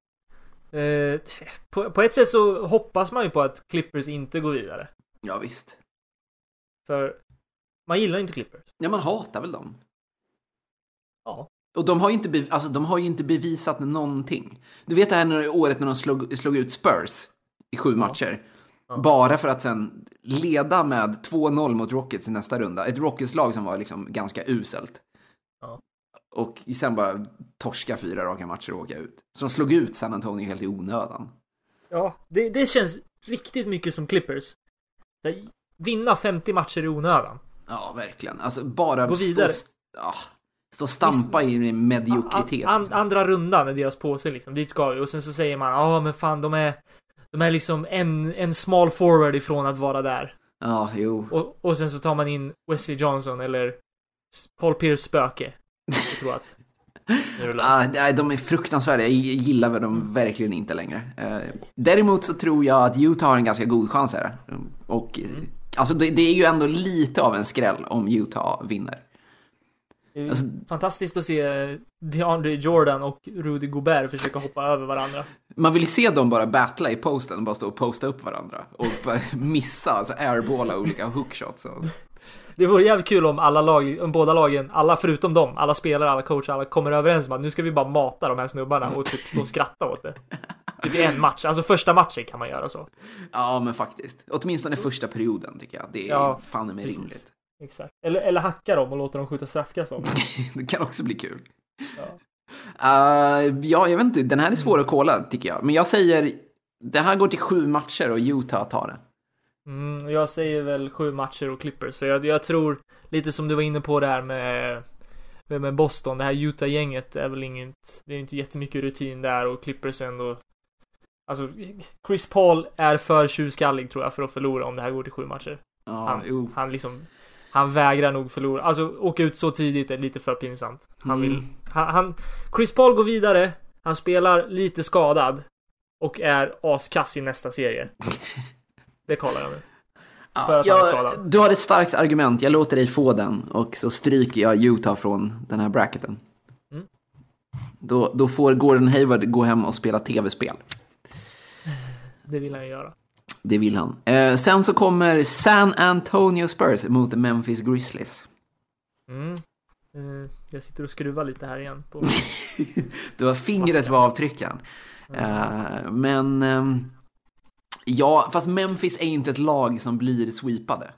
På ett sätt så hoppas man ju på att Clippers inte går vidare. Ja, visst. För man gillar inte Clippers. Ja, man hatar väl dem. Ja. Och de har ju inte bevisat någonting. Du vet det här året när de slog ut Spurs i 7 matcher. Ja. Bara för att sen leda med 2-0 mot Rockets i nästa runda. Ett Rockets-lag som var liksom ganska uselt. Ja. Och sen bara torska 4 raka matcher och åka ut. Så de slog ut San Antonio helt i onödan. Ja, det känns riktigt mycket som Clippers. Vinna 50 matcher i onödan. Ja, verkligen. Alltså bara gå vidare. Stå och stampa i mediokritet. Andra rundan är deras påse liksom. Dit ska vi. Och sen så säger man, men fan, de är liksom en small forward ifrån att vara där. Ja, jo. Och sen så tar man in Wesley Johnson eller Paul Pierce spöke. Jag tror att de är fruktansvärda. Jag gillar väl dem verkligen inte längre. Däremot så tror jag att Utah har en ganska god chans här. Och alltså det är ju ändå lite av en skräll om Utah vinner. Det är fantastiskt att se DeAndre Jordan och Rudy Gobert försöka hoppa över varandra. Man vill se dem bara battla i posten, bara stå och posta upp varandra och bara missa, alltså airballa olika hookshots. Det vore jävligt kul om båda lagen, alla förutom dem, alla spelare, alla coacher, alla kommer överens om att nu ska vi bara mata de här snubbarna och typ stå och skratta åt det. Det blir en match, alltså första matchen kan man göra så. Ja, men faktiskt. Åtminstone första perioden tycker jag. Det är fan med rimligt. Exakt. Eller hacka dem och låta dem skjuta straffkast om. Det kan också bli kul. Jag vet inte, den här är svår att kolla tycker jag. Men jag säger, det här går till 7 matcher och Utah tar det. Jag säger väl 7 matcher och Clippers. För jag tror, lite som du var inne på där med Boston, det här Utah-gänget är väl det är inte jättemycket rutin där, och Clippers ändå, alltså Chris Paul är för tjurskallig tror jag för att förlora om det här går till 7 matcher. Han liksom Han vägrar nog förlora. Alltså åka ut så tidigt är lite för pinsamt. Chris Paul går vidare. Han spelar lite skadad och är askass i nästa serie. Det kollar jag nu. Du har ett starkt argument. Jag låter dig få den och så stryker jag Utah från den här bracketen. Då får Gordon Hayward gå hem och spela tv-spel. Det vill han göra. Det vill han. Sen så kommer San Antonio Spurs mot Memphis Grizzlies. Jag sitter och skruvar lite här igen på... Du har fingret på avtryckaren. Men ja, fast Memphis är ju inte ett lag som blir sweepade.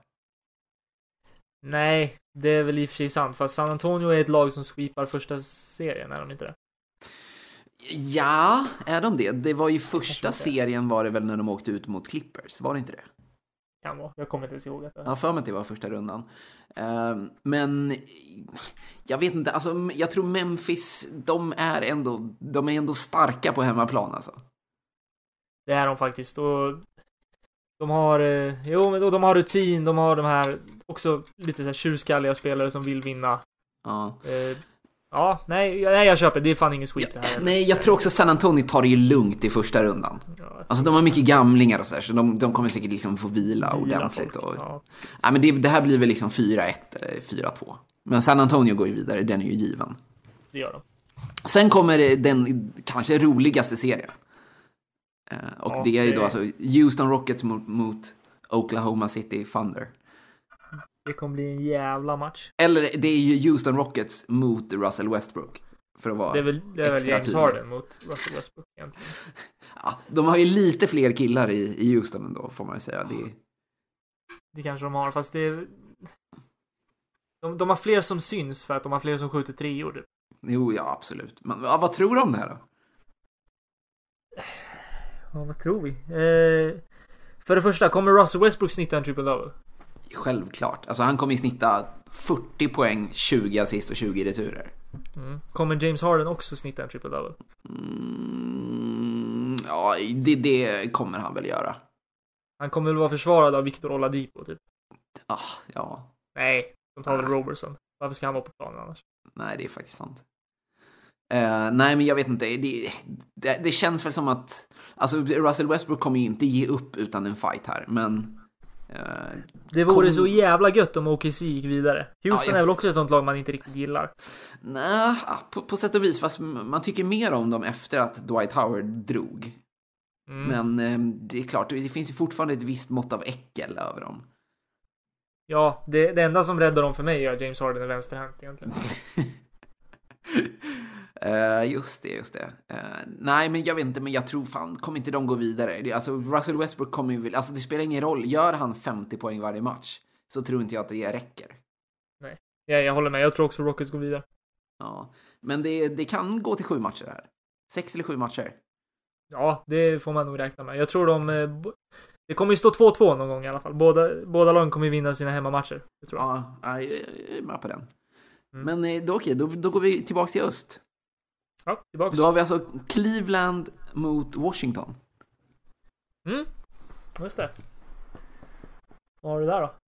Nej, det är väl i och för sig sant. Fast San Antonio är ett lag som sweepar första serien, är de inte det? Ja, är de det? Det var ju första serien var det väl när de åkte ut mot Clippers, var det inte det? Kan vara, jag kommer inte ens ihåg att det. Ja, för mig att det var första rundan. Men jag vet inte, alltså jag tror Memphis, de är ändå starka på hemmaplan alltså. Det är de faktiskt, och de har de har rutin, de har de här också lite så här tjurskalliga spelare som vill vinna. Ja. Nej, jag köper. Det är fan ingen sweep det här. Nej, jag tror också San Antonio tar det ju lugnt i första rundan. Alltså de har mycket gamlingar och så de kommer säkert liksom få vila ordentligt. Men det här blir väl liksom 4-1 eller 4-2. Men San Antonio går ju vidare, den är ju given. Det gör de. Sen kommer den kanske roligaste serien. Och det är ju då alltså Houston Rockets mot Oklahoma City Thunder. Det kommer bli en jävla match. Eller det är ju Houston Rockets mot Russell Westbrook. För att vara det är väl James Harden mot Russell Westbrook egentligen. Ja, de har ju lite fler killar i Houston ändå, får man ju säga. Det kanske de har, fast det är... De har fler som syns för att de har fler som skjuter treor. Jo, ja, absolut. Men vad tror du om det här då? Ja, vad tror vi? För det första, kommer Russell Westbrook snitta en triple-double? Självklart. Alltså han kommer ju snitta 40 poäng, 20 assist och 20 returer. Kommer James Harden också snitta en triple-double? Ja, det kommer han väl göra. Han kommer väl vara försvarad av Victor Oladipo typ. Ja. Nej, de tar väl Robertson. Varför ska han vara på planen annars? Nej, det är faktiskt sant. Nej, men jag vet inte. Det känns väl som att alltså Russell Westbrook kommer ju inte ge upp utan en fight här, men det vore så jävla gött om OKC gick vidare. Houston är väl också ett sånt lag man inte riktigt gillar. Nej, på sätt och vis, fast man tycker mer om dem efter att Dwight Howard drog. Men det är klart, det finns ju fortfarande ett visst mått av äckel över dem. Ja, det enda som räddar dem för mig är James Harden är vänsterhänt egentligen. Just det. Nej, men jag vet inte, men jag tror fan kommer inte de gå vidare. Alltså Russell Westbrook kommer ju, alltså det spelar ingen roll. Gör han 50 poäng varje match så tror inte jag att det räcker. Nej, jag håller med. Jag tror också Rockets går vidare. Ja, men det kan gå till 7 matcher här. 6 eller 7 matcher. Ja, det får man nog räkna med. Jag tror det kommer ju stå 2-2 någon gång i alla fall. Båda lagen kommer vinna sina hemmamatcher. Det tror jag. Ja, jag är med på den. Men då går vi tillbaka till öst. Ja, tillbaks. Då har vi alltså Cleveland mot Washington. Just det. Vad har du där då?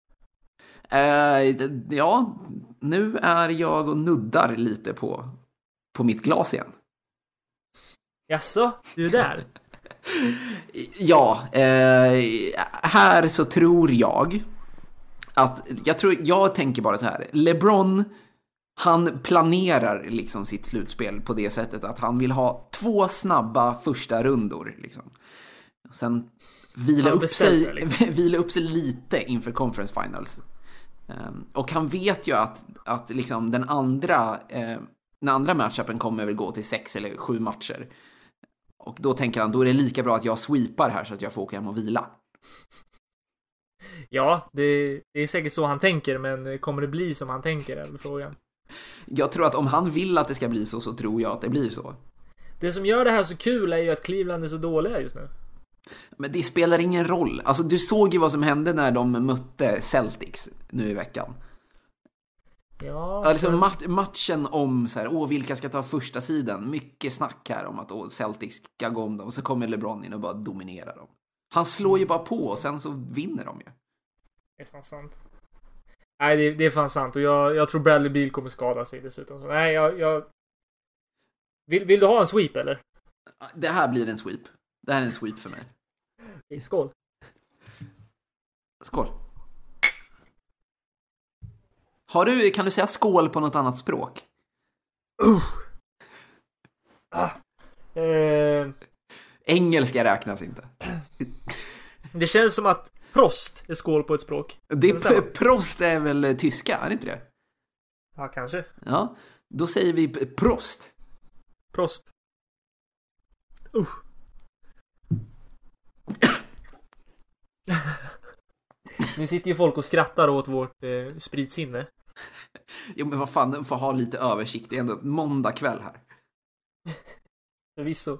Ja, nu är jag och nuddar lite på mitt glas igen. Jaså, du är där? Ja, här så tror jag att jag tänker bara så här. LeBron, han planerar liksom sitt slutspel på det sättet att han vill ha 2 snabba första rundor liksom. Sen vila upp sig lite inför conference finals. Och han vet ju att liksom den andra matchupen kommer väl gå till 6 eller 7 matcher. Och då tänker han, då är det lika bra att jag sweepar här så att jag får åka hem och vila. Ja, det är säkert så han tänker, men kommer det bli som han tänker är väl frågan. Jag tror att om han vill att det ska bli så tror jag att det blir så. Det som gör det här så kul är ju att Cleveland är så dåliga just nu. Men det spelar ingen roll. Alltså du såg ju vad som hände när de mötte Celtics nu i veckan. Ja, alltså matchen om så här, vilka ska ta första sidan. Mycket snack här om att Celtics ska gå om dem. Och så kommer LeBron in och bara dominerar dem. Han slår ju bara på och sen så vinner de ju. Det är fan sant. Nej, det är fan sant. Och jag tror Bradley Beal kommer skada sig dessutom. Så, nej, jag... Vill du ha en sweep, eller? Det här blir en sweep. Det här är en sweep för mig. Okay, skål. Skål. Kan du säga skål på något annat språk? Engelska räknas inte. Det känns som att prost är skål på ett språk. Prost är väl tyska, är det inte det? Ja, kanske. Ja, då säger vi prost. Prost. Nu sitter ju folk och skrattar åt vårt spritsinne. Jo, men vad fan, den får ha lite översikt. Det är ändå måndag kväll här. Förvisso.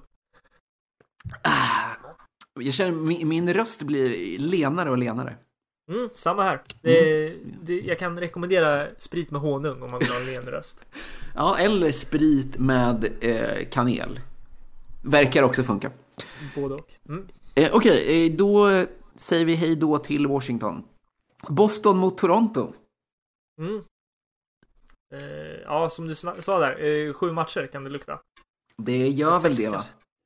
Jag känner min röst blir lenare och lenare. Samma här. Jag kan rekommendera sprit med honung om man vill ha en len röst. Ja, eller sprit med kanel. Verkar också funka. Både och. Okej, då säger vi hej då till Washington. Boston mot Toronto. Ja, som du sa där. 7 matcher kan det lukta. Det gör väl det, va?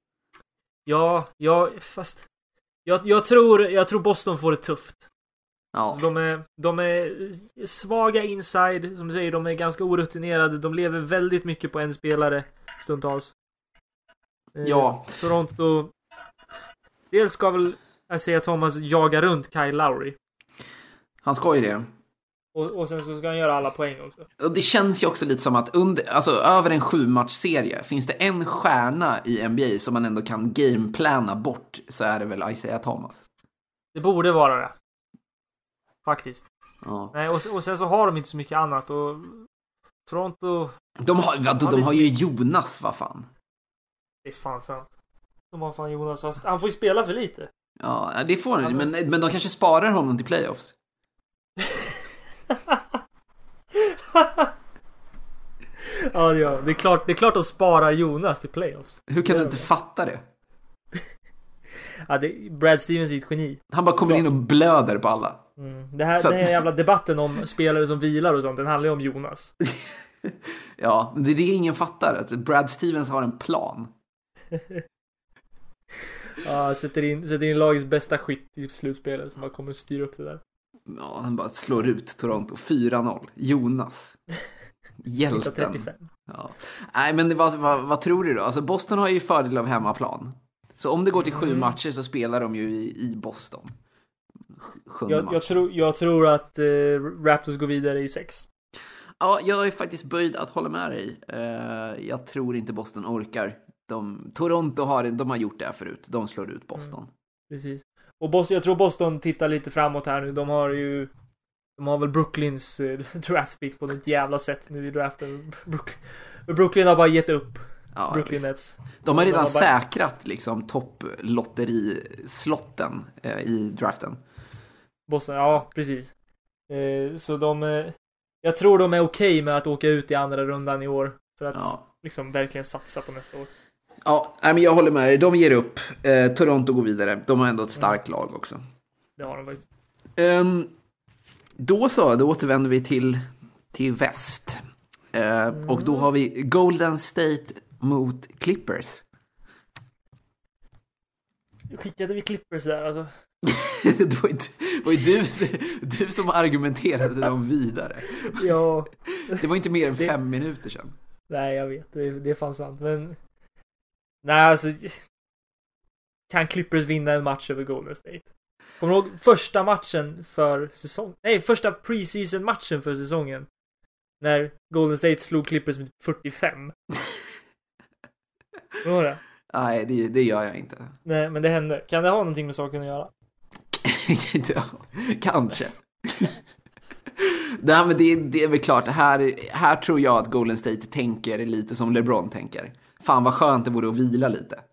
Ja, fast jag tror Boston får det tufft. Ja. De är svaga inside, som du säger, de är ganska orutinerade. De lever väldigt mycket på en spelare stundtals. Ja. Toronto. Dels ska väl Isaiah Thomas jaga runt Kyle Lowry. Han ska ju det. Och sen så ska han göra alla poäng också. Och det känns ju också lite som att över en 7-matchserie finns det en stjärna i NBA som man ändå kan gameplana bort, så är det väl Isaiah Thomas. Det borde vara det. Faktiskt. Ja. Nej, och sen så har de inte så mycket annat. Och Toronto... De har ju Jonas, vad fan. Det är fan sant. De har fan Jonas, fast han får ju spela för lite. Ja, det får han. Men de kanske sparar honom till playoffs. Ja, det är klart de sparar Jonas till playoffs. Hur kan du inte fatta det? Ja, Brad Stevens är ett geni. Han bara kommer in och blöder på alla. Den här jävla debatten om spelare som vilar och sånt, den handlar ju om Jonas. Ja, men det är det ingen fattar. Alltså, Brad Stevens har en plan. Ja, sätter in lagets bästa skytt i slutspelet som bara kommer att styra upp det där. Ja, han bara slår ut Toronto 4-0. Jonas. Hjälten. Ja. Nej, men vad tror du då? Alltså, Boston har ju fördel av hemmaplan. Så om det går till 7 matcher så spelar de ju i Boston. Jag tror att Raptors går vidare i 6. Ja, jag är faktiskt böjd att hålla med dig. Jag tror inte Boston orkar. Toronto har gjort det här förut. De slår ut Boston. Precis. Och jag tror Boston tittar lite framåt här nu. De har väl Brooklyns draftpick på något jävla sätt nu i draften. Brooklyn har bara gett upp. Ja, Brooklyn Nets. De har redan säkrat liksom topplotterislotten i draften. Boston, ja, precis. Så jag tror de är okej med att åka ut i andra rundan i år. För att liksom verkligen satsa på nästa år. Ja, men jag håller med dig. De ger upp. Toronto går vidare. De har ändå ett starkt lag också. Det har de faktiskt. Då återvänder vi till väst. Och då har vi Golden State mot Clippers. Skickade vi Clippers där alltså? Det var ju du som argumenterade dem vidare. Ja. Det var inte mer än 5 minuter sedan. Nej, jag vet. Det är fan sant. Men nej, alltså, kan Clippers vinna en match över Golden State? Kommer du ihåg första matchen för säsongen? Nej, första preseason matchen för säsongen. När Golden State slog Clippers med 45. Vad var det? Nej, det gör jag inte. Nej, men det hände. Kan det ha någonting med saken att göra? Ja, kanske. Nej, men det är väl klart. Här tror jag att Golden State tänker lite som LeBron tänker. Fan vad skönt det vore att vila lite.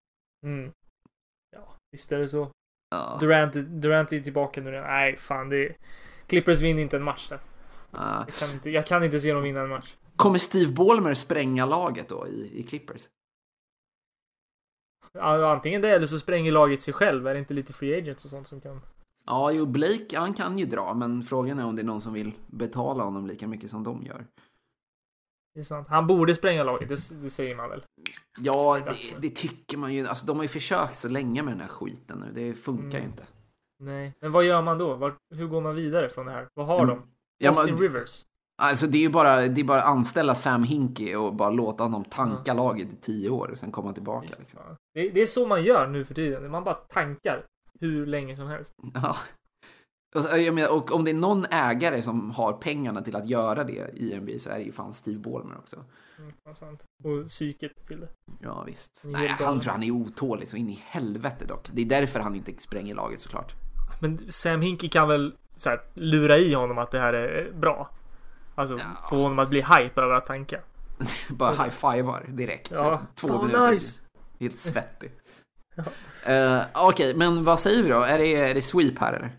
Ja, visst är det så. Ja. Durant är tillbaka nu. Nej, fan. Clippers vinner inte en match där. Jag kan inte se dem vinna en match. Kommer Steve Ballmer spränga laget då i Clippers? Ja, antingen det eller så spränger laget sig själv. Är det inte lite free agents och sånt som kan... Ja, jo, Blake, han kan ju dra, men frågan är om det är någon som vill betala honom lika mycket som de gör. Det är sant. Han borde spränga laget, det säger man väl. Ja, det tycker man ju. Alltså, de har ju försökt så länge med den här skiten nu. Det funkar ju inte. Nej, men vad gör man då? Hur går man vidare från det här? Vad har de? Austin Rivers? Alltså det är bara anställa Sam Hinkie och bara låta honom tanka laget i 10 år och sen komma tillbaka. Liksom. Det är så man gör nu för tiden. Man bara tankar hur länge som helst. Ja. Jag menar, och om det är någon ägare som har pengarna till att göra det i NBA så är det ju fan Steve Ballmer också. Sant. Och psyket till det. Ja, visst. Nej, han tror han är otålig så in i helvete dock. Det är därför han inte spränger laget såklart. Men Sam Hinkie kan väl så här, lura i honom att det här är bra. Alltså få honom att bli hype över att tanka. Bara high-fivar direkt. Ja. 2 minuter. Nice. Helt svettig. Okej, men vad säger vi då? Är det sweep här eller?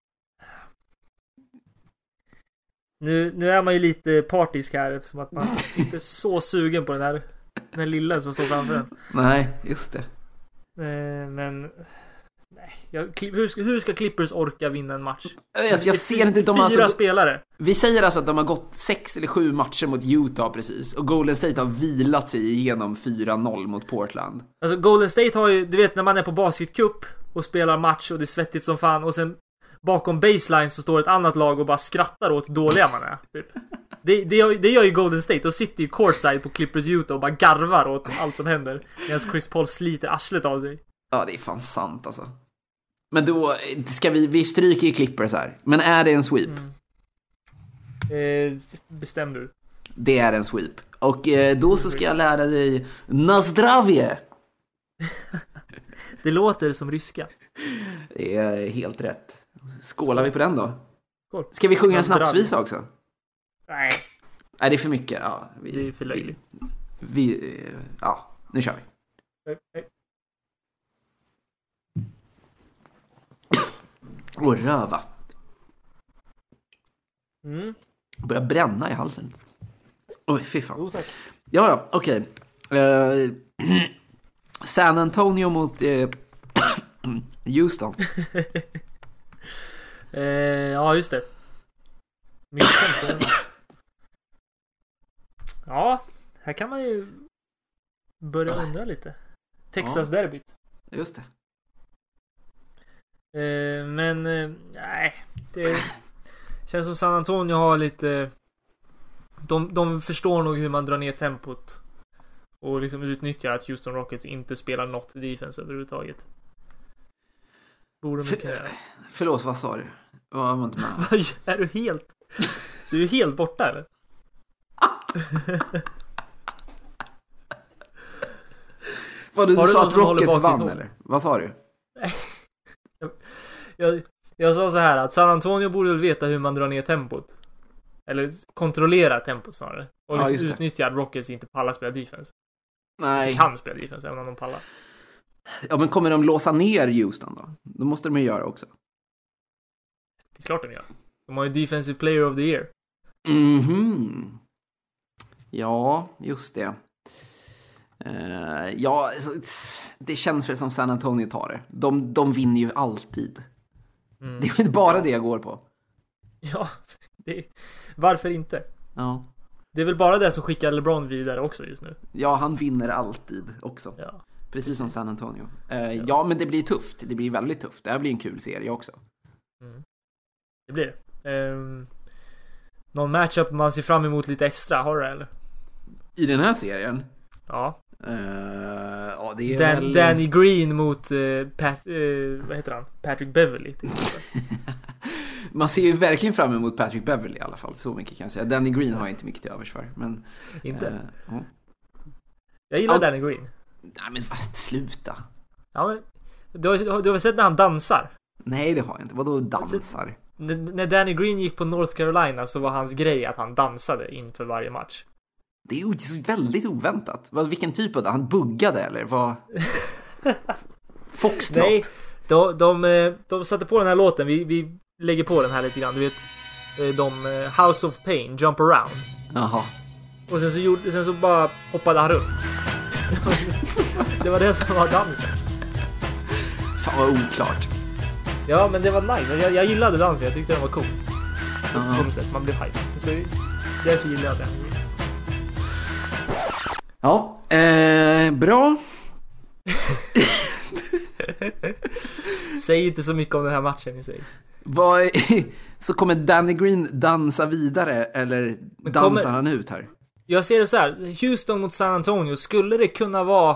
Nu är man ju lite partisk här eftersom att man inte är så sugen på den här lilla som står framför den. Nej, just det. Men hur ska Clippers orka vinna en match? Jag ser inte de 4 spelare. Vi säger alltså att de har gått 6 eller 7 matcher mot Utah precis. Och Golden State har vilat sig igenom 4-0 mot Portland. Alltså Golden State har ju, du vet när man är på basketcup och spelar match och det är svettigt som fan och sen bakom baseline så står ett annat lag och bara skrattar åt hur dåliga man är. Typ. Det gör ju Golden State. Och sitter ju courtside på Clippers Utah och bara garvar åt allt som händer. Medan Chris Paul sliter arslet av sig. Ja, det är fan sant alltså. Men då ska vi stryker i Clippers här. Men är det en sweep? Bestäm du. Det är en sweep. Och då så ska jag lära dig Nazdravie. Det låter som ryska. Det är helt rätt. Skålar vi på den då? Skål. Ska vi sjunga en snapsvisa också? Nej. Nej, det är för mycket. Ja, det är för löjligt. Ja, nu kör vi. Och röva. Börjar bränna i halsen. Oj, fy fan. Tack. Ja, okej. San Antonio mot Houston. Ja, just det. Ja, här kan man ju börja undra lite. Texas derbyt. Just det. Men nej, det känns som San Antonio har lite. De förstår nog hur man drar ner tempot och liksom utnyttjar att Houston Rockets inte spelar något defense överhuvudtaget. Borde mycket göra. Förlåt, vad sa du? Jag var inte med. Är du helt? Du är helt borta eller? Vad du sa att Rockets vann eller? Vad sa du? Jag sa så här att San Antonio borde väl veta hur man drar ner tempot. Eller kontrollera tempot snarare. Och liksom utnyttja att Rockets inte pallar spela defense. Nej. De kan spela defense även om de pallar. Ja, men kommer de låsa ner Houston då? Då måste de ju göra också. Det är klart de gör. De har ju Defensive Player of the Year. Ja, just det. Ja, det känns väl som San Antonio tar det. De vinner ju alltid. Det är inte bara det jag går på. Ja, varför inte? Ja. Det är väl bara det som skickar LeBron vidare också just nu. Ja, han vinner alltid också. Ja. Precis som San Antonio. Ja, men det blir tufft. Det blir väldigt tufft. Det här blir en kul serie också. Det blir det. Någon matchup man ser fram emot lite extra, har du eller? I den här serien? Ja. Ja, det är väl... Danny Green mot vad heter han? Patrick Beverly. Man ser ju verkligen fram emot Patrick Beverly i alla fall. Så mycket kan jag säga. Danny Green har jag inte mycket till övers för. Men, inte? Jag gillar Danny Green. Nej, men sluta. Ja, men du har sett när han dansar? Nej, det har jag inte. Vadå dansar? När Danny Green gick på North Carolina så var hans grej att han dansade inför varje match. Det är ju väldigt oväntat. Vilken typ av det? Han buggade eller? Vad? Foxtrot? Nej, de satte på den här låten. Vi lägger på den här lite grann. Du vet, House of Pain, Jump Around. Jaha. Och sen så bara hoppade han runt. Det var det som var dansen. Fan vad oklart. Ja, men det var nice. Jag gillade dansen. Jag tyckte den var cool. Ja. På något sätt. Man blev hype. Så därför gillade jag den. Ja, bra. Säg inte så mycket om den här matchen i sig. Så kommer Danny Green dansa vidare eller dansar han ut här? Jag ser det så här. Houston mot San Antonio. Skulle det kunna vara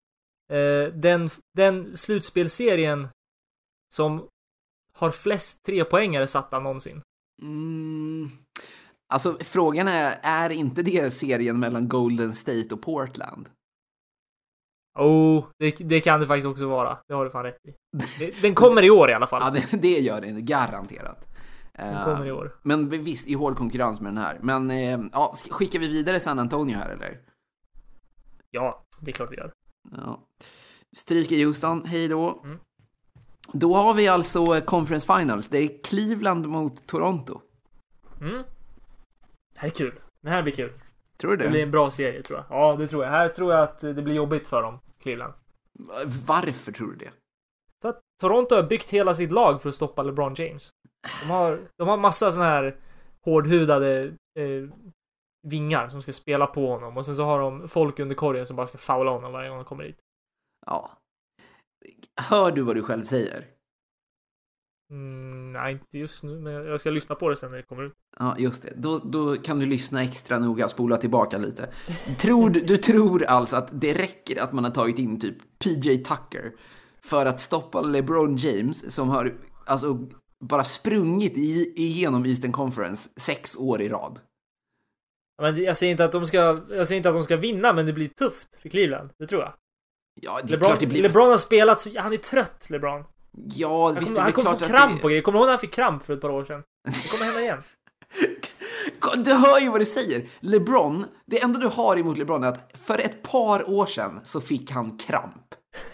den slutspelserien som har flest 3-poängare satta någonsin? Alltså frågan är inte det serien mellan Golden State och Portland? Det kan det faktiskt också vara. Det har du fan rätt i. Den kommer i år i alla fall. Ja, det gör den garanterat. Den kommer i år. Men visst, i hård konkurrens med den här. Men ja, skickar vi vidare San Antonio här eller? Ja, det är klart vi gör. Ja. Stryker Houston, hej då. Då har vi alltså Conference Finals. Det är Cleveland mot Toronto. Det här är kul. Det här blir kul. Tror du det? Det blir en bra serie, tror jag. Ja, det tror jag. Här tror jag att det blir jobbigt för dem, Cleveland. Varför tror du det? För att Toronto har byggt hela sitt lag för att stoppa LeBron James. De har massa såna här hårdhudade vingar som ska spela på honom. Och sen så har de folk under korgen som bara ska foula honom varje gång han kommer hit. Ja. Hör du vad du själv säger? Nej, inte just nu. Men jag ska lyssna på det sen när det kommer ut. Ja, just det. Då kan du lyssna extra noga, spola tillbaka lite. Du tror alltså att det räcker att man har tagit in typ PJ Tucker för att stoppa LeBron James som har alltså bara sprungit igenom Eastern Conference 6 år i rad? Men jag säger inte att de ska vinna, men det blir tufft för Cleveland. Det tror jag. Ja, det är klart det blir. LeBron har spelat så han är trött, LeBron. Ja, visst, han kommer få kramp på grejer. Kommer du ihåg när han fick kramp för ett par år sedan? Det kommer hända igen. Du hör ju vad du säger. LeBron, det enda du har emot LeBron är att för ett par år sedan så fick han kramp.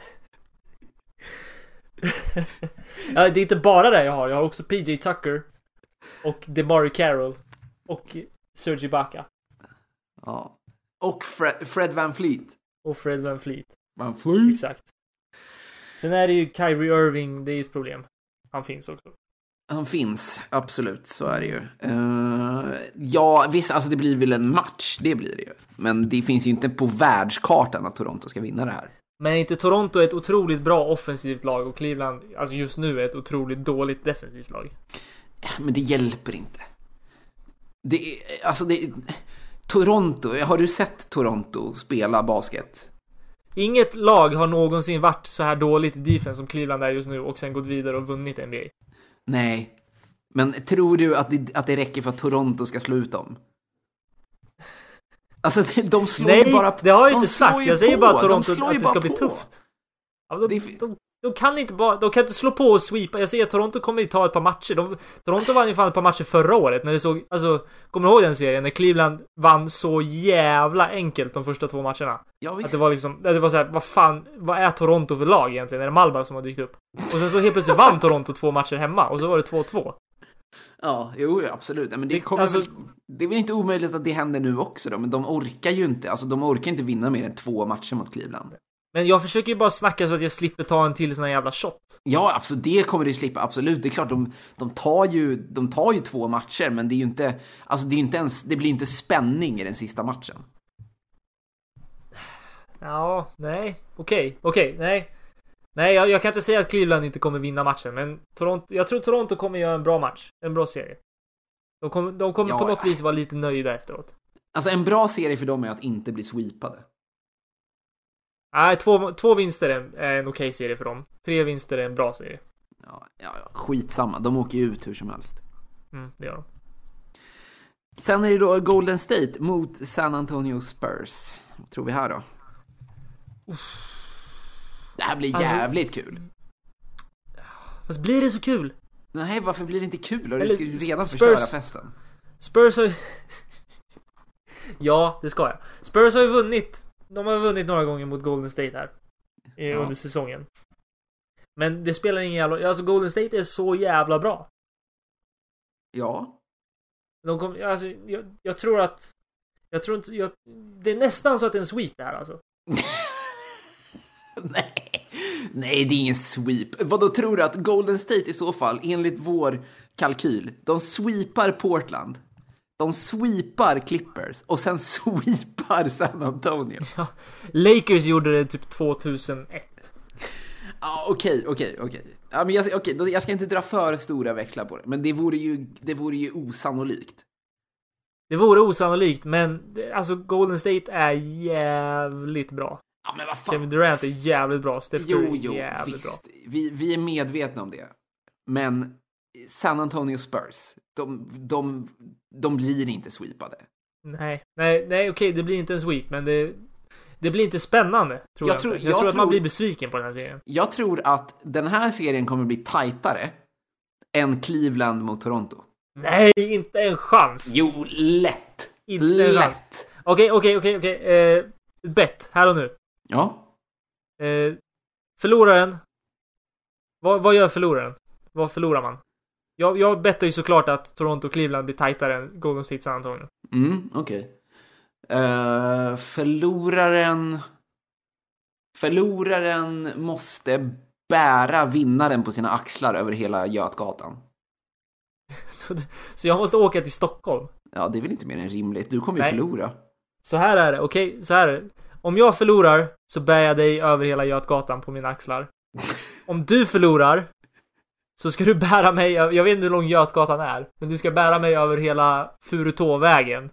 Ja, det är inte bara det jag har. Jag har också PJ Tucker och DeMar Carroll och Serge Ibaka. Ja. Och Fred VanVleet. Och Fred VanVleet. VanVleet. Exakt. Sen är det ju Kyrie Irving, det är ju ett problem. Han finns också. Han finns, absolut, så är det ju. Ja, visst, alltså det blir väl en match, det blir det ju. Men det finns ju inte på världskartan att Toronto ska vinna det här. Men inte Toronto är ett otroligt bra offensivt lag och Cleveland, alltså just nu, är ett otroligt dåligt defensivt lag. Men det hjälper inte. Toronto, har du sett Toronto spela basket? Inget lag har någonsin varit så här dåligt i defense som Cleveland är just nu och sen gått vidare och vunnit NBA. Nej. Men tror du att det räcker för att Toronto ska slå ut dem? Alltså de slår ju bara på. Nej, det har jag inte sagt. Jag säger bara att Toronto att det ska bli på. tufft. Ja, de kan inte slå på och sweepa. Jag säger att Toronto kommer att ta ett par matcher. Toronto vann ju fan ett par matcher förra året när det såg, alltså, kommer du ihåg den serien när Cleveland vann så jävla enkelt de första 2 matcherna? Ja, visst. Att det var liksom, det var så här, vad är Toronto för lag egentligen? Är det Malba som har dykt upp? Och sen så helt plötsligt vann Toronto 2 matcher hemma och så var det 2-2. Ja, jo, absolut. Men det är väl inte omöjligt att det händer nu också då, men de orkar ju inte, alltså de orkar inte vinna mer än 2 matcher mot Cleveland. Men jag försöker ju bara snacka så att jag slipper ta en till sån här jävla shot. Ja, absolut, det kommer du slippa, absolut. Det är klart, de tar ju 2 matcher, men det är ju inte, alltså det är ju inte ens, det blir inte spänning i den sista matchen. Ja, nej, okej, nej. Nej, jag kan inte säga att Cleveland inte kommer vinna matchen, men jag tror Toronto kommer göra en bra match, en bra serie. De kommer på något vis vara lite nöjda efteråt. Alltså en bra serie för dem är att inte bli sweepade. Nej, 2 vinster är en okej serie för dem. 3 vinster är en bra serie. Ja, skitsamma. De åker ju ut hur som helst. Det gör de. Sen är det då Golden State mot San Antonio Spurs. Vad tror vi här då? Det här blir jävligt kul. Fast blir det så kul? Nej, varför blir det inte kul? Du ska ju redan förstöra festen. Spurs har... Ja, det ska jag. Spurs har ju vunnit. De har vunnit några gånger mot Golden State här under säsongen. Men det spelar ingen jävla... Alltså Golden State är så jävla bra. Ja. Jag tror att... Det är nästan så att det är en sweep det här alltså. Nej. Nej, det är ingen sweep. Vad då tror du att Golden State i så fall, enligt vår kalkyl, de sweepar Portland, de sweepar Clippers och sen sweepar San Antonio? Ja, Lakers gjorde det typ 2001. Ja, okej. Ja, men jag ska inte dra för stora växlar på det, men det vore ju osannolikt. Det vore osannolikt, men alltså Golden State är jävligt bra. Ja, men vad fan. Kevin Durant är jävligt bra. Steph Curry är jävligt visst. bra. Vi är medvetna om det. Men San Antonio Spurs, de blir inte sweepade. Nej, okej, det blir inte en sweep, men det blir inte spännande, tror jag inte. Jag tror att man blir besviken på den här serien. Jag tror att den här serien kommer bli tajtare än Cleveland mot Toronto. Nej, inte en chans. Jo, lätt. Inte en chans. Okej. Bet, här och nu. Ja. Förloraren. Vad gör förloraren? Vad förlorar man? Jag bettar ju såklart att Toronto och Cleveland blir tajtare än Golden State San Antonio. Okej. Förloraren måste bära vinnaren på sina axlar över hela Götgatan. Så jag måste åka till Stockholm. Ja, det är väl inte mer än rimligt. Du kommer ju förlora. Så här är det, okej? Så här är det. Om jag förlorar så bär jag dig över hela Götgatan på mina axlar. Om du förlorar så ska du bära mig, jag vet inte hur lång Götgatan är, men du ska bära mig över hela Furutåvägen.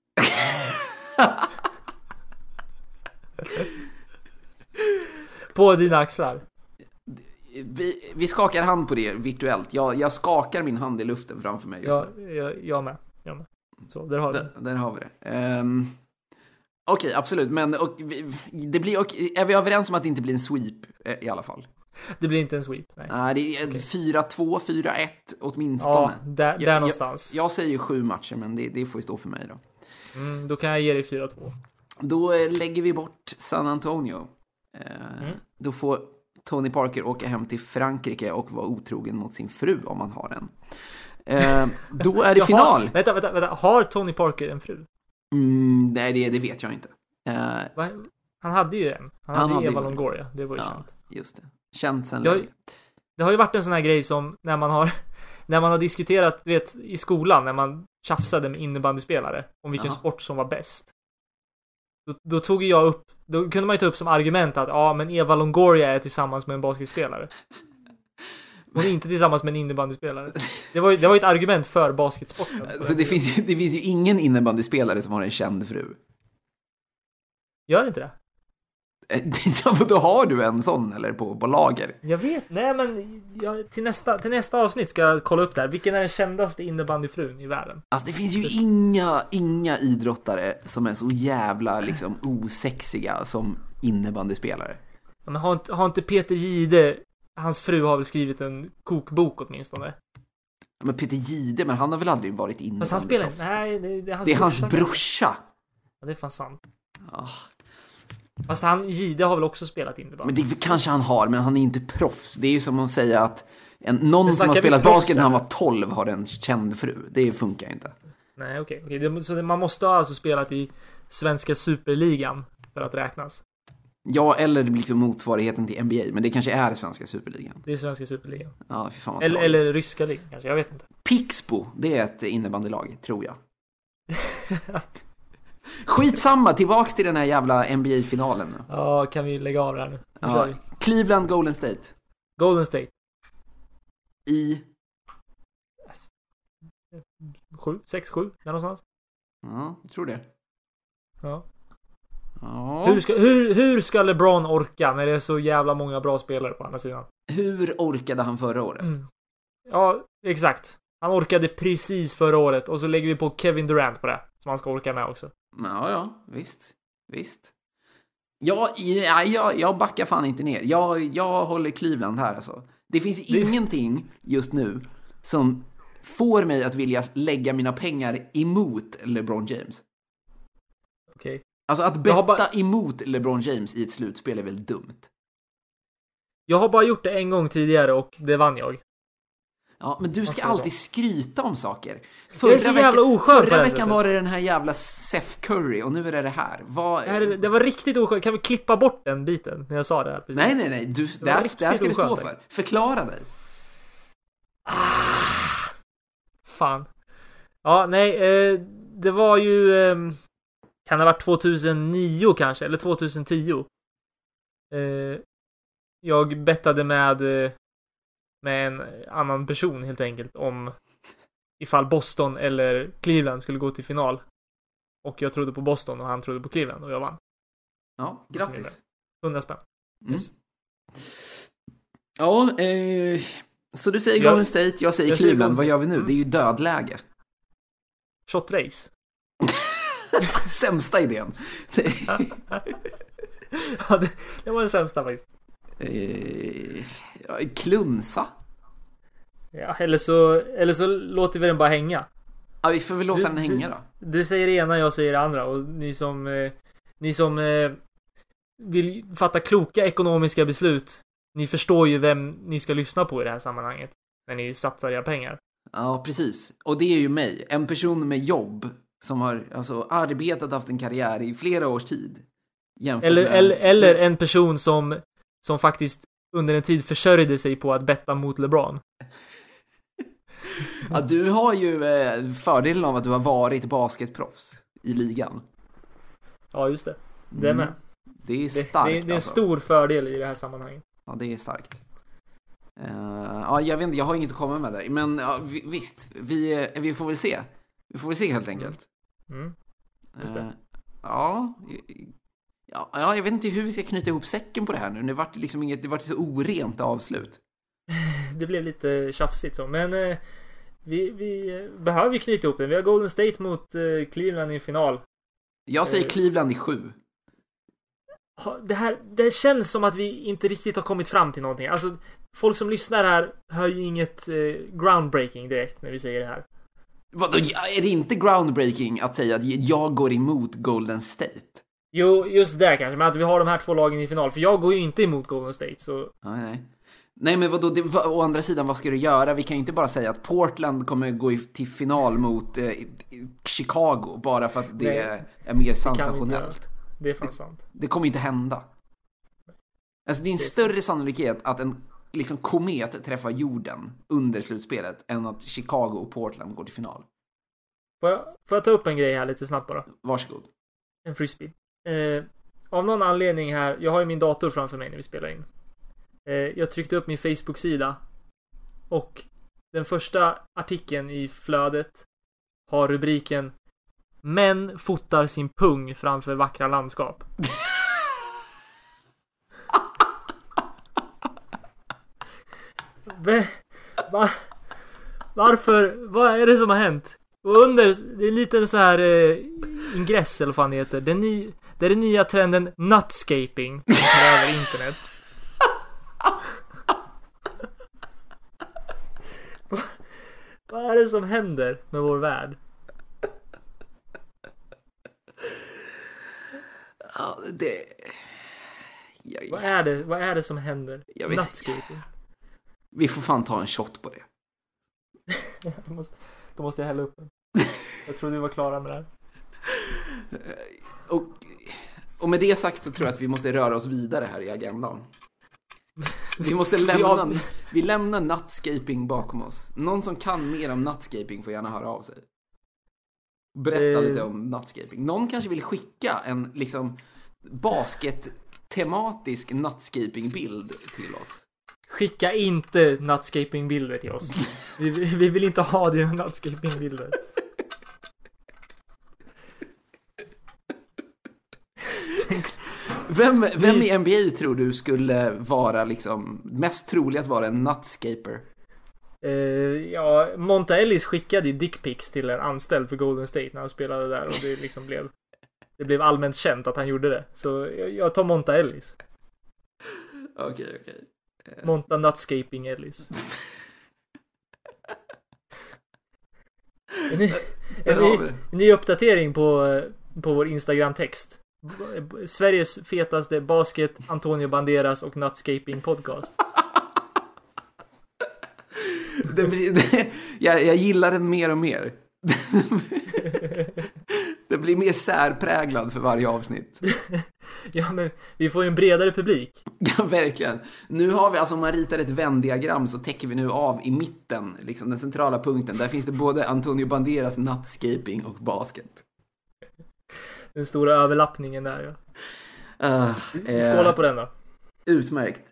På dina axlar. Vi skakar hand på det virtuellt. Jag skakar min hand i luften framför mig just nu. Jag med. Så, där har vi det. Där har vi det. Okej, absolut. Men det blir, är vi överens om att det inte blir en sweep i alla fall? Det blir inte en sweep, nej. Det är 4-2, 4-1 åtminstone. Ja, där någonstans. Jag säger 7 matcher, men det får ju stå för mig då. Då kan jag ge dig 4-2. Då lägger vi bort San Antonio. Då får Tony Parker åka hem till Frankrike och vara otrogen mot sin fru om man har en. Då är det final. Vänta. Har Tony Parker en fru? Nej, det vet jag inte. Han hade ju en. Han hade Eva Longoria. Det var ju känt. Just det. Känt sen det har ju varit en sån här grej som när man har diskuterat, vet, i skolan när man tjafsade med innebandyspelare om vilken sport som var bäst. Då tog jag upp, då kunde man ju ta upp som argument att men Eva Longoria är tillsammans med en basketspelare. Hon är inte tillsammans med en innebandyspelare. Det var ju ett argument för basketsporten. Så det finns ju ingen innebandyspelare som har en känd fru. Gör inte det? Då har du en sån eller på lager. Jag vet, nej men till nästa avsnitt ska jag kolla upp där. Vilken är den kändaste innebandyfrun i världen? Alltså det finns ju inga idrottare som är så jävla liksom osexiga som innebandyspelare. Ja, men har inte Peter Jihde, hans fru har väl skrivit en kokbok åtminstone? Ja, men Peter Jihde, men han har väl aldrig varit innebandy. Fast han spelar inte. Nej, det är hans brorsa. Ja, det är fan sant. Fast Jihde har väl också spelat innebandy. Men det kanske han har, men han är inte proffs. Det är ju som att säga att någon som har spelat basket när han var 12 har en känd fru. Det funkar inte. Nej, okej. Så man måste ha alltså spelat i svenska superligan för att räknas. Ja, eller liksom motsvarigheten till NBA. Men det kanske är svenska superligan. Det är svenska superligan. Ja, för fan vad eller ryska ligan kanske, jag vet inte. Pixbo, det är ett innebandylag, tror jag. Skitsamma, tillbaks till den här jävla NBA-finalen nu. Ja, kan vi lägga av det här nu? Cleveland, Golden State. Golden State. I 6-7, där någonstans. Ja, jag tror det. Ja. Hur ska LeBron orka när det är så jävla många bra spelare på andra sidan? Hur orkade han förra året? Ja, exakt. Han orkade precis förra året. Och så lägger vi på Kevin Durant på det, som han ska orka med också. Ja, visst. Jag backar fan inte ner. Jag håller Cleveland här alltså. Det finns ingenting just nu som får mig att vilja lägga mina pengar emot LeBron James. Okej. Alltså att betta emot LeBron James i ett slutspel är väl dumt. Jag har bara gjort det en gång tidigare och det vann jag. Ja, men du ska alltid skryta om saker. Jag är så jävla oskön på det Förra här veckan sättet. var det den här jävla Seth Curry och nu är det här. Det var riktigt oskönt. Kan vi klippa bort den biten när jag sa det här? Precis? Nej. Det här ska du stå för. Förklara dig. Fan. Ja, nej. Det var ju... kan det ha varit 2009 kanske? Eller 2010? Jag bettade med en annan person helt enkelt om ifall Boston eller Cleveland skulle gå till final. Och jag trodde på Boston och han trodde på Cleveland och jag vann. Ja, grattis. 100 spänn. Yes. Ja, så du säger Golden State, jag säger Cleveland. Vad gör vi nu? Det är ju dödläge. Shot race. Sämsta idén. Ja, det var den sämsta faktiskt. Klunsa. Ja, eller så låter vi den bara hänga. Ja, vi får väl låta den hänga då. Du säger det ena, jag säger det andra. Och ni som vill fatta kloka ekonomiska beslut, ni förstår ju vem ni ska lyssna på i det här sammanhanget när ni satsar era pengar. Ja, precis. Och det är ju mig. En person med jobb som har alltså arbetat, haft en karriär i flera års tid. Eller en person som faktiskt under en tid försörjde sig på att betta mot LeBron. Ja, du har ju fördelen av att du har varit basketproffs i ligan. Ja, just det. Det är med. Det är starkt. Det är en stor fördel i det här sammanhanget. Ja, det är starkt. Ja, jag vet inte, jag har inget att komma med där. Men ja, visst, vi får väl se. Vi får väl se helt enkelt. Just det. Ja, jag vet inte hur vi ska knyta ihop säcken på det här nu. Det vart liksom det vart så orent avslut. Det blev lite tjafsigt så, men vi behöver ju knyta ihop det. Vi har Golden State mot Cleveland i final. Jag säger Cleveland i 7. Det känns som att vi inte riktigt har kommit fram till någonting. Alltså, folk som lyssnar här hör ju inget groundbreaking direkt när vi säger det här. Vadå, är det inte groundbreaking att säga att jag går emot Golden State? Jo, just det kanske, men att vi har de här två lagen i final. För jag går ju inte emot Golden State, så... Nej, men vadå, å andra sidan, vad ska du göra? Vi kan ju inte bara säga att Portland kommer gå till final mot Chicago bara för att det är mer sensationellt. Det är fan sant. Det kommer inte hända. Alltså, det är en större sannolikhet att en liksom komet träffar jorden under slutspelet än att Chicago och Portland går till final. Får jag ta upp en grej här lite snabbt bara? Varsågod. En frisbee. Av någon anledning här, jag har ju min dator framför mig när vi spelar in. Jag tryckte upp min Facebook-sida och den första artikeln i flödet har rubriken "Män fotar sin pung framför vackra landskap". Varför? Vad är det som har hänt? Och under, det är en liten så här ingress eller vad fan det heter. Det är den nya trenden nutscaping som tar över internet. Vad är det som händer med vår värld? Ja, det... Vad är det som händer? Jag vet nutscaping. Vi får fan ta en shot på det. Då måste jag hälla upp den. Jag trodde vi var klara med det här. Och med det sagt så tror jag att vi måste röra oss vidare här i agendan. Vi måste lämnar nutscaping bakom oss. Någon som kan mer om nutscaping får gärna höra av sig. Berätta lite om nutscaping. Någon kanske vill skicka en liksom basket-tematisk nutscaping-bild till oss. Skicka inte nutscaping-bilder till oss. Vi vill inte ha dina nutscaping-bilder. Vem i NBA tror du skulle vara liksom mest trolig att vara en nutscaper? Ja, Monta Ellis skickade ju dickpics till en anställd för Golden State när han spelade där och det liksom blev allmänt känt att han gjorde det. Så jag tar Monta Ellis. Okej. Monta Nutscaping Ellis. En ny uppdatering på vår Instagram-text. Sveriges fetaste basket, Antonio Banderas och Nutscaping podcast. Jag gillar den mer och mer. Det blir mer särpräglad för varje avsnitt. Ja, men vi får ju en bredare publik. Ja, verkligen. Nu har vi, alltså om man ritar ett Venn-diagram så täcker vi nu av i mitten, liksom den centrala punkten. Där finns det både Antonio Banderas nuttscaping och basket. Den stora överlappningen där, ja. Vi skålar på den då. Utmärkt.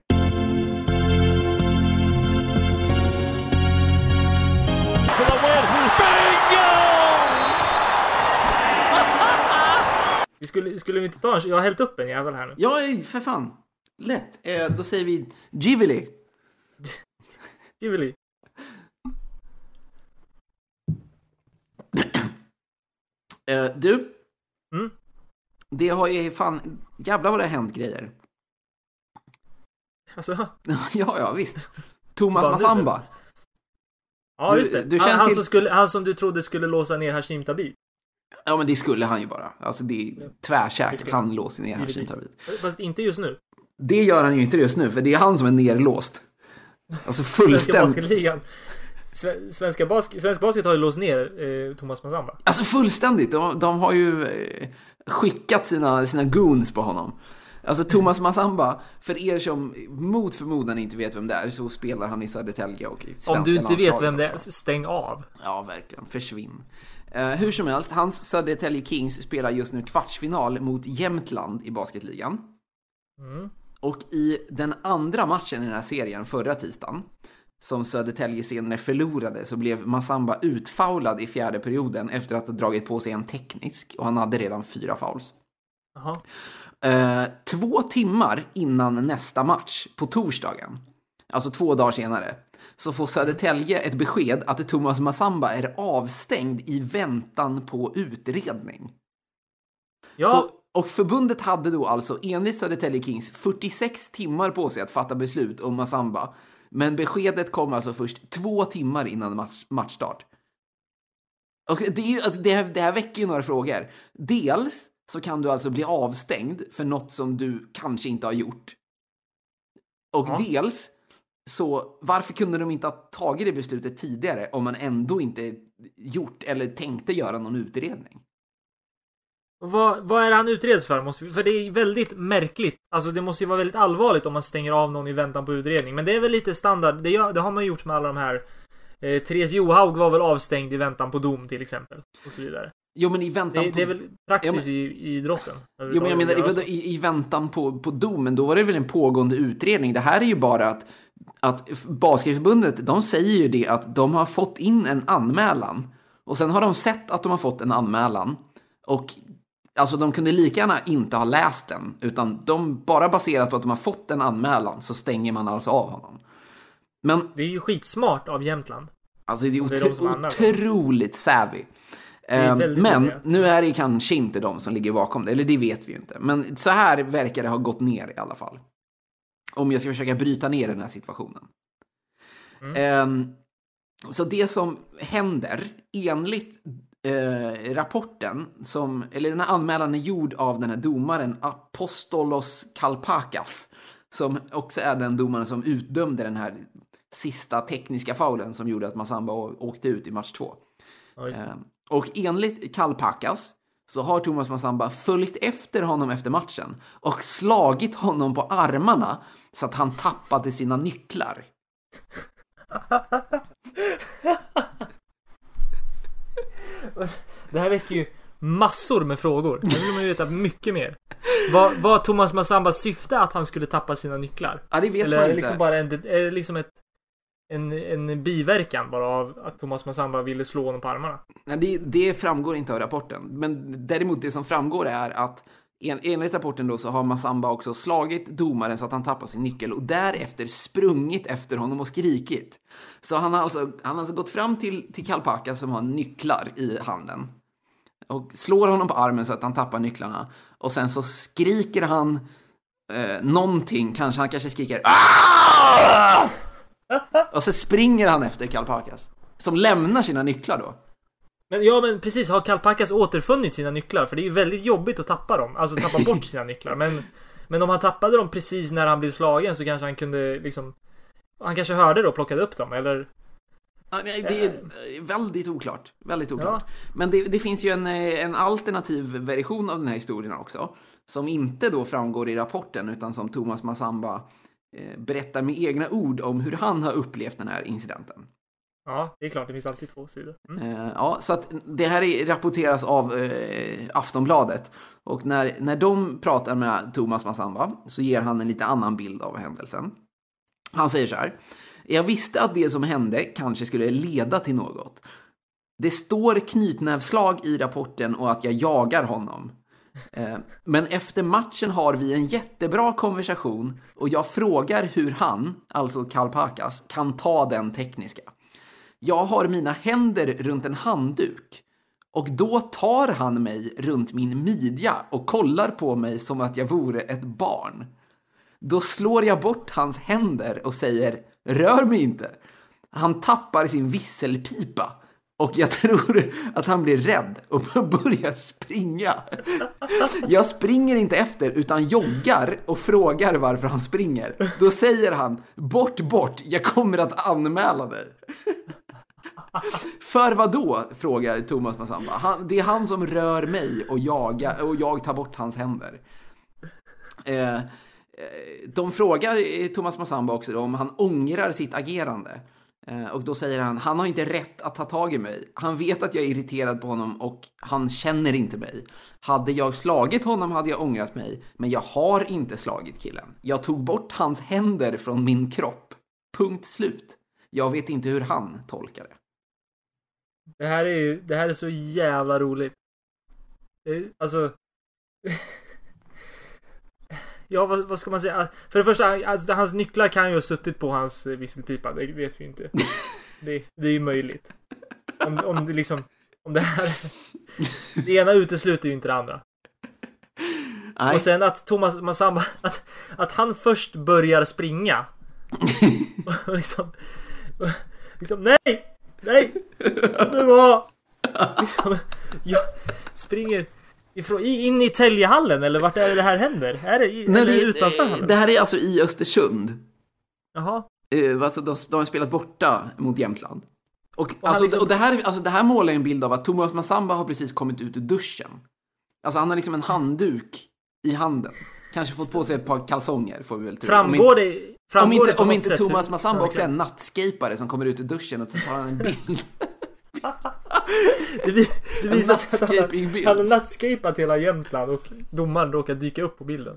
Skulle vi inte ta en? Jag har hällt upp en jävel här nu. Ja, för fan. Lätt. Då säger vi Givili. Givili. Du? Mm? Det har ju fan... Jävlar vad det har hänt grejer. Alltså? Ja, visst. Thomas Massamba. Ja, just det. Du känner till... han som du trodde skulle låsa ner Hashim Thabit. Ja, men det skulle han ju bara. Alltså det är tvärsäkert han låser ner Hashim Thabit. Fast inte just nu. Det gör han ju inte just nu, för det är han som är nerlåst. Alltså fullständigt. Svensk basket har ju låst ner Thomas Massamba. Alltså fullständigt. De har ju skickat sina goons på honom. Alltså Thomas Massamba, för er som mot förmodan inte vet vem det är, så spelar han i Södertälje och i svenska. Om du inte vet vem det är, också. stäng av. Ja, verkligen. Försvinn. Hur som helst, hans Södertälje Kings spelar just nu kvartsfinal mot Jämtland i basketligan. Mm. Och i den andra matchen i den här serien förra tisdagen, som Södertälje senare förlorade, så blev Massamba utfaulad i fjärde perioden efter att ha dragit på sig en teknisk, och han hade redan 4 fouls. Aha. 2 timmar innan nästa match på torsdagen, alltså 2 dagar senare, så får Södertälje ett besked att Thomas Massamba är avstängd i väntan på utredning. Ja. Och förbundet hade då alltså enligt Södertälje Kings 46 timmar på sig att fatta beslut om Massamba. Men beskedet kom alltså först 2 timmar innan matchstart. Och det, är ju, alltså det här väcker ju några frågor. Dels så kan du alltså bli avstängd för något som du kanske inte har gjort. Och dels så varför kunde de inte ha tagit det beslutet tidigare om man ändå inte gjort eller tänkte göra någon utredning? Vad är det han utreds för? För det är väldigt märkligt. Alltså det måste ju vara väldigt allvarligt om man stänger av någon i väntan på utredning. Men det är väl lite standard. Det har man gjort med alla de här. Therese Johaug var väl avstängd i väntan på dom till exempel. Och så vidare. Jo, men i väntan det är väl praxis i idrotten. Jo, men jag menar i väntan på domen, då var det väl en pågående utredning. Det här är ju bara att Basketförbundet, de säger ju det att de har fått in en anmälan. Och sen har de sett att de har fått en anmälan. Och alltså de kunde lika gärna inte ha läst den, utan de bara baserat på att de har fått en anmälan så stänger man alltså av honom. Men det är ju skitsmart av Jämtland. Alltså det är otroligt savvy. Men nu är det kanske inte de som ligger bakom det, eller det vet vi ju inte. Men så här verkar det ha gått ner i alla fall. Om jag ska försöka bryta ner den här situationen. Så det som händer enligt rapporten eller den här anmälan är gjord av den här domaren Apostolos Kalpakas, som också är den domaren som utdömde den här sista tekniska faulen som gjorde att Massamba åkte ut i match 2. Och enligt Kalpakas så har Thomas Massamba följt efter honom efter matchen och slagit honom på armarna så att han tappade sina nycklar. Det här väcker ju massor med frågor. Nu vill man ju veta mycket mer. Var Thomas Massambas syfte att han skulle tappa sina nycklar? Ja, det vet eller man är det inte. liksom bara är det liksom en biverkan bara av att Thomas Massamba ville slå honom på armarna? Nej, det framgår inte av rapporten. Men däremot det som framgår är att enligt rapporten då så har Massamba också slagit domaren så att han tappar sin nyckel och därefter sprungit efter honom och skrikit. Så han har alltså gått fram till Kalpaka som har nycklar i handen och slår honom på armen så att han tappar nycklarna. Och sen så skriker han någonting, han kanske skriker Aah! Och så springer han efter Kalpakas som lämnar sina nycklar då. Men precis, har Kalpakas återfunnit sina nycklar? För det är ju väldigt jobbigt att tappa dem. Alltså tappa bort sina nycklar. Men om han tappade dem precis när han blev slagen så kanske han kunde liksom... Han kanske hörde det och plockade upp dem, eller... Det är väldigt oklart. Väldigt oklart. Ja. Men det finns ju en alternativ version av den här historien också. Som inte då framgår i rapporten utan som Thomas Massamba berättar med egna ord om hur han har upplevt den här incidenten. Ja, det är klart. Det finns alltid 2 sidor. Ja, så att det här rapporteras av Aftonbladet. Och när de pratar med Thomas Massamba så ger han en lite annan bild av händelsen. Han säger så här: jag visste att det som hände kanske skulle leda till något. Det står knytnävslag i rapporten och att jag jagar honom. Men efter matchen har vi en jättebra konversation och jag frågar hur han, alltså Kalpakas, kan ta den tekniska. Jag har mina händer runt en handduk och då tar han mig runt min midja och kollar på mig som att jag vore ett barn. Då slår jag bort hans händer och säger: rör mig inte. Han tappar sin visselpipa och jag tror att han blir rädd och börjar springa. Jag springer inte efter utan joggar och frågar varför han springer. Då säger han: bort, jag kommer att anmäla dig. För vad då? Frågar Thomas Massamba. Det är han som rör mig och jag tar bort hans händer. De frågar Thomas Massamba också om han ångrar sitt agerande. Och då säger han har inte rätt att ta tag i mig. Han vet att jag är irriterad på honom och han känner inte mig. Hade jag slagit honom hade jag ångrat mig. Men jag har inte slagit killen. Jag tog bort hans händer från min kropp. Punkt slut. Jag vet inte hur han tolkar det. Det här är så jävla roligt. Alltså... Ja, vad ska man säga? För det första, alltså, hans nycklar kan ju ha suttit på hans visselpipa. Det vet vi inte. Det är ju möjligt. Om det liksom... Om det här... Det ena utesluter ju inte det andra. Nej. Och sen att Thomas Massamba... Att han först börjar springa. Och liksom... Nej! Nu var... Liksom, jag springer... In i Täljehallen, eller vart är det här händer? Är det utanför hallen? Det här är alltså i Östersund. Jaha. Alltså de har spelat borta mot Jämtland. Och det här målar en bild av att Thomas Massamba har precis kommit ut ur duschen. Alltså han har liksom en handduk i handen. Kanske fått på sig ett par kalsonger, får vi väl tro. Om inte Thomas Massamba också är en nattscapare som kommer ut ur duschen och så tar han en bild. Det visar sig att han har nattscapat hela Jämtland och domaren råkar dyka upp på bilden.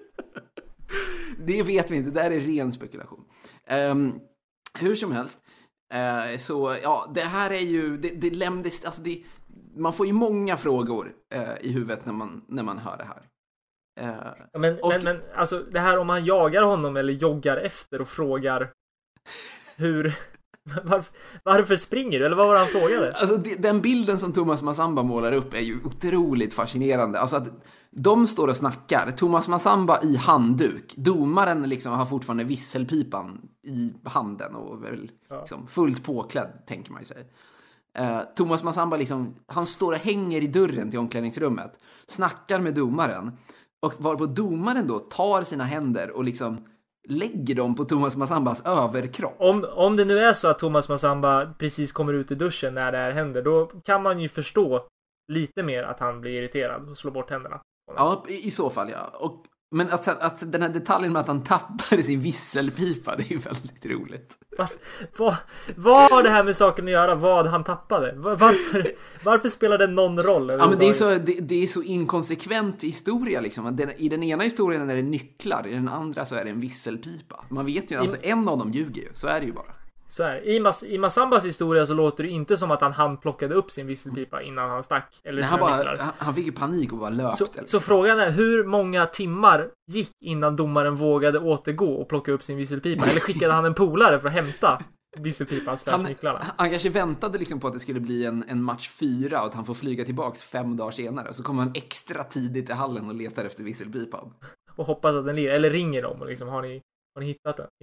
Det vet vi inte, det där är ren spekulation. Hur som helst, så ja, det här är ju det lämdes, alltså man får ju många frågor i huvudet när man hör det här. Men alltså det här om han jagar honom eller joggar efter och frågar hur... Varför springer du? Eller vad var det han frågade? Alltså den bilden som Thomas Massamba målar upp är ju otroligt fascinerande. Alltså att de står och snackar. Thomas Massamba i handduk. Domaren liksom har fortfarande visselpipan i handen och väl liksom fullt påklädd, tänker man ju sig. Thomas Massamba liksom, han står och hänger i dörren till omklädningsrummet. Snackar med domaren. Och varpå domaren då tar sina händer och liksom lägger dem på Thomas Massambas överkropp. Om det nu är så att Thomas Massamba precis kommer ut i duschen när det här händer, då kan man ju förstå lite mer att han blir irriterad och slår bort händerna. Ja, i så fall ja. Men att den här detaljen med att han tappade sin visselpipa, det är ju väldigt roligt. Vad har det här med saken att göra? Vad han tappade? Varför spelar det någon roll? Ja, men det är så inkonsekvent historia liksom. I den ena historien är det nycklar, i den andra så är det en visselpipa. Man vet ju, alltså en av dem ljuger ju, så är det ju bara. Så här, i Massambas historia så låter det inte som att han plockade upp sin visselpipa innan han stack. Eller han fick ju panik och bara löpte. Så frågan är, hur många timmar gick innan domaren vågade återgå och plocka upp sin visselpipa? Eller skickade han en polare för att hämta visselpipan slash nycklarna? Han kanske väntade liksom på att det skulle bli en match 4 och att han får flyga tillbaks 5 dagar senare. Och så kommer han extra tidigt i hallen och letar efter visselpipan. Och hoppas att den lirar. Eller ringer dem och liksom, har ni hittat den?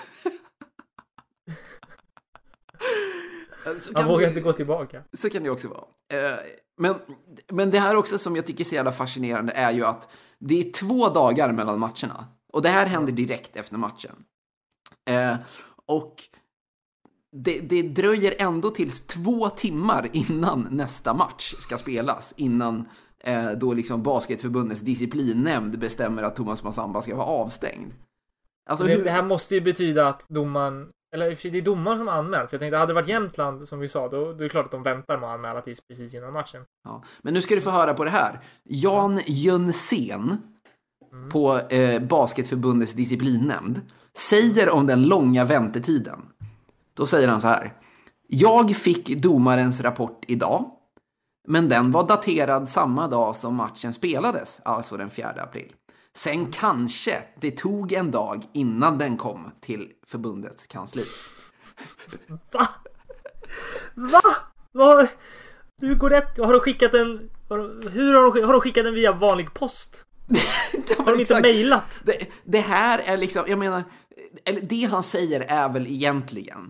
Han vågar inte gå tillbaka. Så kan det också vara. Men det här också som jag tycker är så jävla fascinerande är ju att det är 2 dagar mellan matcherna. Och det här händer direkt efter matchen. Och det dröjer ändå tills 2 timmar innan nästa match ska spelas, innan då liksom Basketförbundets disciplinnämnd bestämmer att Thomas Massamba ska vara avstängd. Alltså, det här måste ju betyda att domaren, eller det är domaren som har anmält. För jag tänkte, hade det varit Jämtland som vi sa, då är det klart att de väntar med att anmäla tills precis innan matchen. Ja, men nu ska du få höra på det här. Jan Jönsén på Basketförbundets disciplinnämnd säger om den långa väntetiden. Då säger han så här: jag fick domarens rapport idag, men den var daterad samma dag som matchen spelades, alltså den 4 april. Sen kanske det tog en dag innan den kom till förbundets kansli. Va? Va? Hur går det? Har de skickat den? Har de skickat den via vanlig post? Har de inte mejlat? Det här är liksom, jag menar, eller det han säger är väl egentligen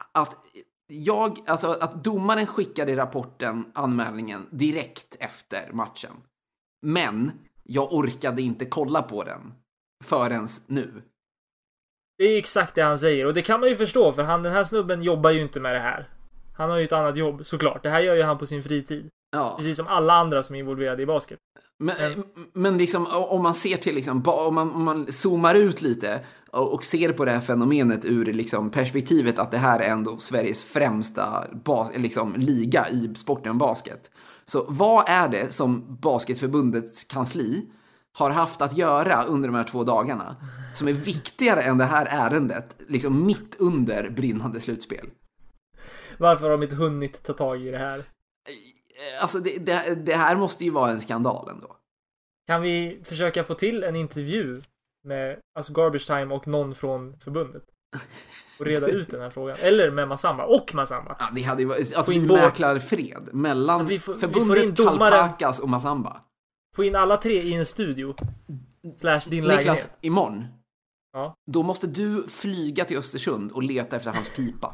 att domaren skickade rapporten, anmälningen, direkt efter matchen. Men jag orkade inte kolla på den förrän nu. Det är exakt det han säger. Och det kan man ju förstå, för den här snubben jobbar ju inte med det här. Han har ju ett annat jobb, såklart. Det här gör ju han på sin fritid. Ja. Precis som alla andra som är involverade i basket. Men liksom, om man ser till liksom, om man zoomar ut lite och ser på det här fenomenet ur liksom perspektivet att det här är ändå Sveriges främsta liksom, liga i sporten basket. Så vad är det som Basketförbundets kansli har haft att göra under de här 2 dagarna som är viktigare än det här ärendet, liksom mitt under brinnande slutspel? Varför har de inte hunnit ta tag i det här? Alltså det här måste ju vara en skandal ändå. Kan vi försöka få till en intervju med Garbage Time och någon från förbundet och reda ut den här frågan? Eller med Massamba. Ja, det hade ju varit att vi mäklar fred mellan förbundet, Kalpakas och Massamba. Få in alla 3 i en studio / din lägenhet. Niklas, imorgon. Ja. Då måste du flyga till Östersund och leta efter hans pipa.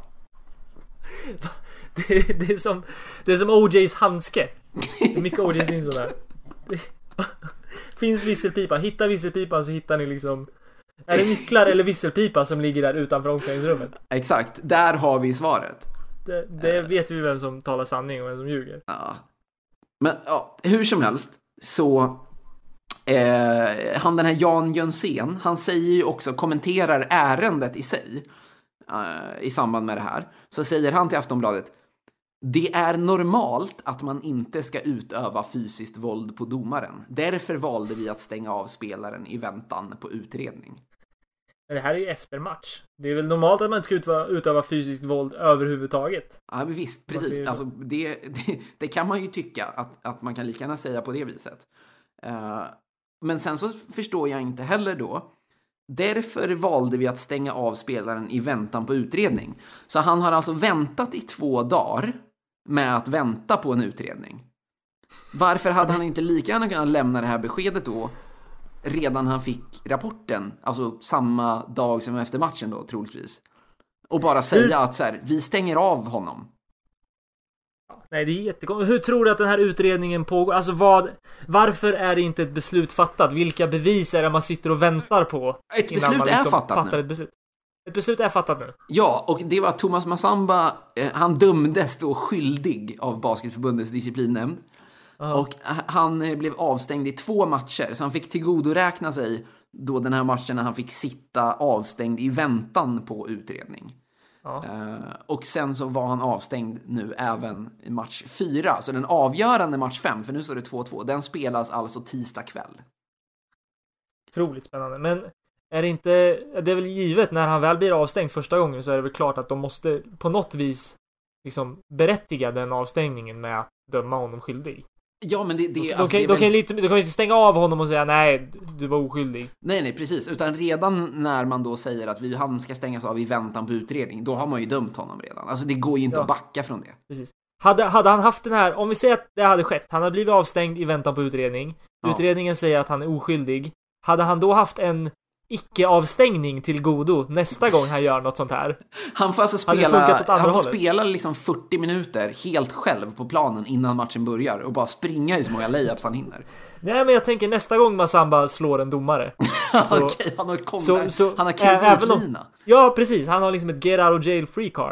Det är som OJs handske. Det är mycket OJ Simpson där. Finns visselpipa. Hitta visselpipa så hittar ni liksom... Är det nycklar eller visselpipa som ligger där utanför omklädningsrummet? Exakt, där har vi svaret. Det vet vi vem som talar sanning och vem som ljuger. Ja. Men ja, hur som helst så... han den här Jan Jönsén, han säger ju också, kommenterar ärendet i sig i samband med det här. Så säger han till Aftonbladet: det är normalt att man inte ska utöva fysiskt våld på domaren. Därför valde vi att stänga av spelaren i väntan på utredning. Men det här är ju efter match. Det är väl normalt att man inte ska utöva fysiskt våld överhuvudtaget. Ja, men visst, precis. Alltså, det kan man ju tycka att man kan lika gärna säga på det viset. Men sen så förstår jag inte heller då. Därför valde vi att stänga av spelaren i väntan på utredning. Så han har alltså väntat i 2 dagar med att vänta på en utredning. Varför hade han inte lika gärna kunnat lämna det här beskedet då redan han fick rapporten? Alltså samma dag som efter matchen då, troligtvis. Och bara säga att så här, vi stänger av honom. Nej, det är jättekonstigt. Hur tror du att den här utredningen pågår? Alltså varför är det inte ett beslut fattat? Vilka bevis är det man sitter och väntar på? Ett beslut man liksom är fattat nu. Ett beslut är fattat nu. Ja, och det var att Thomas Massamba, han dömdes då skyldig av Basketförbundets disciplinnämnd. Och han blev avstängd i 2 matcher. Så han fick tillgodoräkna sig då den här matchen när han fick sitta avstängd i väntan på utredning. Och sen så var han avstängd nu även i match 4. Så den avgörande match 5, för nu står det 2-2, den spelas alltså tisdag kväll. Otroligt spännande. Men är det väl givet, när han väl blir avstängd första gången, så är det väl klart att de måste på något vis liksom berättiga den avstängningen med att döma honom skyldig. Ja, men de kan inte stänga av honom och säga nej, du var oskyldig. Nej, precis. Utan redan när man då säger att han ska stängas av i väntan på utredning, då har man ju dömt honom redan. Alltså det går ju inte att backa från det. Precis. Hade han haft den här, om vi säger att det hade skett, han hade blivit avstängd i väntan på utredning. Utredningen säger att han är oskyldig. Hade han då haft en icke-avstängning till godo nästa gång han gör något sånt här? Han får alltså spela liksom 40 minuter helt själv på planen innan matchen börjar och bara springa i så många layups han hinner. Nej, men jag tänker nästa gång Massamba slår en domare. Så, okej, han har kevin. Ja, precis. Han har liksom ett get out of jail free card.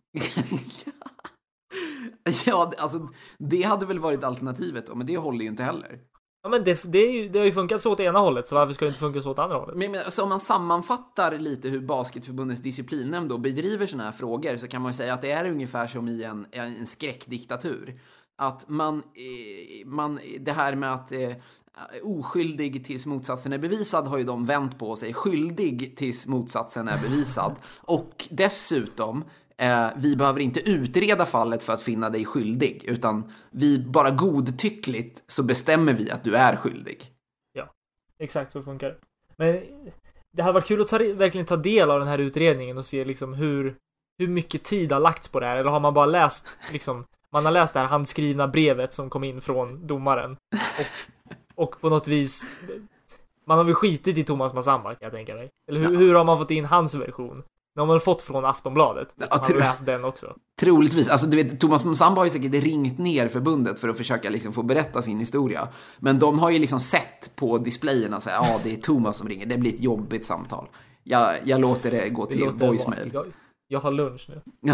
Ja, alltså det hade väl varit alternativet då, men det håller ju inte heller. Ja, men det har ju funkat så åt ena hållet, så varför ska det inte funka så åt andra hållet? Men alltså, om man sammanfattar lite hur Basketförbundets disciplinnämnd då bedriver såna här frågor, så kan man säga att det är ungefär som i en skräckdiktatur. Att man det här med att oskyldig tills motsatsen är bevisad har ju de vänt på sig. Skyldig tills motsatsen är bevisad. Och dessutom, vi behöver inte utreda fallet för att finna dig skyldig, utan vi bara godtyckligt så bestämmer vi att du är skyldig. Ja, exakt så funkar det. Men det hade varit kul att verkligen ta del av den här utredningen och se liksom hur mycket tid har lagts på det här. Eller har man bara läst liksom, man har läst det här handskrivna brevet som kom in från domaren och på något vis man har väl skitit i Thomas Massamba, kan jag tänka mig. Eller hur har man fått in hans version? När man har fått från Aftonbladet. Man har läst den också. Troligtvis. Alltså du vet, Thomas Massamba har ju säkert ringt ner förbundet för att försöka liksom få berätta sin historia. Men de har ju liksom sett på displayerna så här, det är Thomas som ringer. Det blir ett jobbigt samtal. Jag låter det gå till voicemail. Jag har lunch nu. Ja.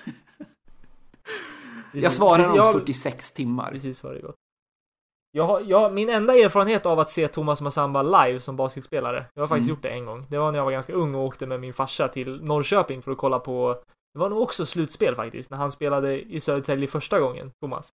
Jag svarar om 46 timmar. Precis vad det gått. Min enda erfarenhet av att se Thomas Massamba live som basketspelare, jag har faktiskt gjort det en gång. Det var när jag var ganska ung och åkte med min farsa till Norrköping för att kolla på, det var nog också slutspel faktiskt, när han spelade i Södertälje första gången, Thomas.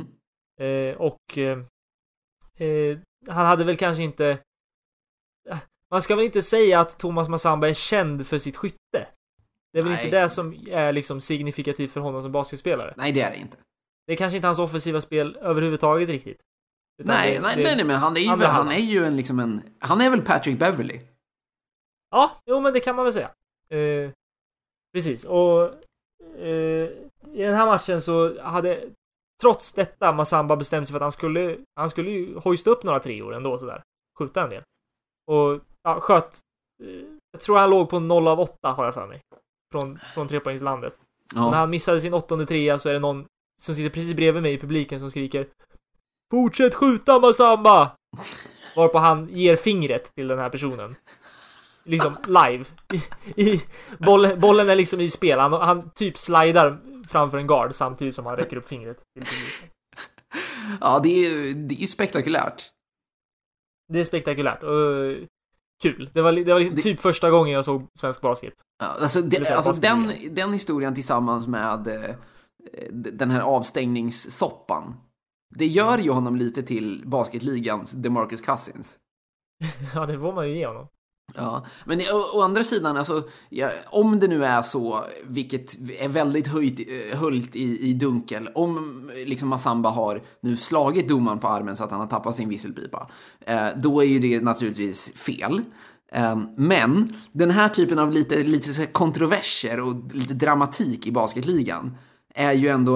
Han hade väl kanske inte, man ska väl inte säga att Thomas Massamba är känd för sitt skytte. Det är väl inte det som är liksom signifikativt för honom som basketspelare. Nej, det är det inte. Det är kanske inte hans offensiva spel överhuvudtaget riktigt. Nej, men han är ju han är väl Patrick Beverley. Ja, jo, men det kan man väl säga. Precis. Och i den här matchen så hade trots detta Massamba bestämt sig för att han skulle ju hoista upp några treor ändå sådär. Skjuta en del. Och sköt, jag tror han låg på 0 av 8 har jag för mig. Från trepoängslandet. Ja. Och när han missade sin 8:e trea så är det någon som sitter precis bredvid mig i publiken som skriker: "Fortsätt skjuta, Massamba!" Varpå han ger fingret till den här personen. Liksom live. Bollen är liksom i spel. Han typ slidar framför en guard samtidigt som han räcker upp fingret till publiken. Ja, det är ju spektakulärt. Det är spektakulärt och kul. Det var typ första gången jag såg svensk basket. Ja, alltså den historien tillsammans med den här avstängningssoppan, det gör ju honom lite till basketligans DeMarcus Cousins. Ja, det får man ju ge honom. Ja, men å andra sidan, alltså, om det nu är så, vilket är väldigt höljt i dunkel, om liksom Massamba har nu slagit domaren på armen så att han har tappat sin visselpipa, då är ju det naturligtvis fel. Men den här typen av lite kontroverser och lite dramatik i basketligan är ju ändå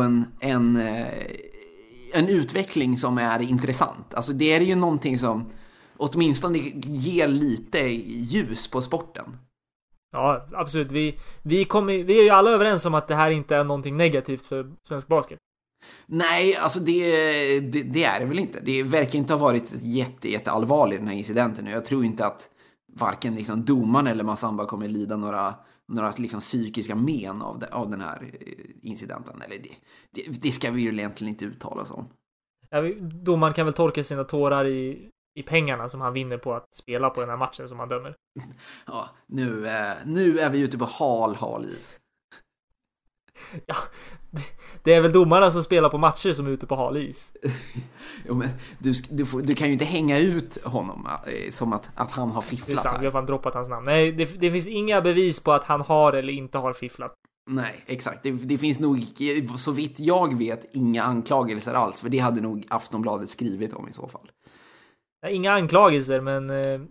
en utveckling som är intressant. Alltså det är ju någonting som åtminstone ger lite ljus på sporten. Ja, absolut. Vi är ju alla överens om att det här inte är någonting negativt för svensk basket. Nej, alltså det är det väl inte. Det verkar inte ha varit jätteallvarlig den här incidenten. Jag tror inte att varken liksom domaren eller Massamba kommer lida några liksom psykiska men av den här incidenten. Eller det ska vi ju egentligen inte uttala oss om. Ja, domaren kan väl torka sina tårar i pengarna som han vinner på att spela på den här matchen som han dömer. Ja, nu är vi ute på hal is. Ja, det är väl domarna som spelar på matcher som är ute på hal is. Jo, men du kan ju inte hänga ut honom som att han har fifflat. Det är sant, vi har fan droppat hans namn. Nej, det finns inga bevis på att han har eller inte har fifflat. Nej, exakt. Det finns nog, så vitt jag vet, inga anklagelser alls. För det hade nog Aftonbladet skrivit om i så fall. Inga anklagelser, men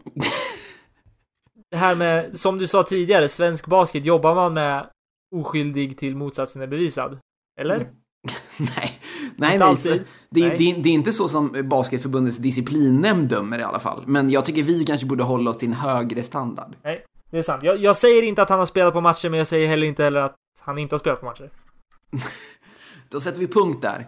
det här med, som du sa tidigare, svensk basket, jobbar man med oskyldig till motsatsen är bevisad? Eller? Nej. Det är inte så som Basketförbundets disciplinnämnd dömer i alla fall. Men jag tycker vi kanske borde hålla oss till en högre standard. Nej, det är sant. Jag säger inte att han har spelat på matcher, men jag säger inte heller att han inte har spelat på matcher. Då sätter vi punkt där.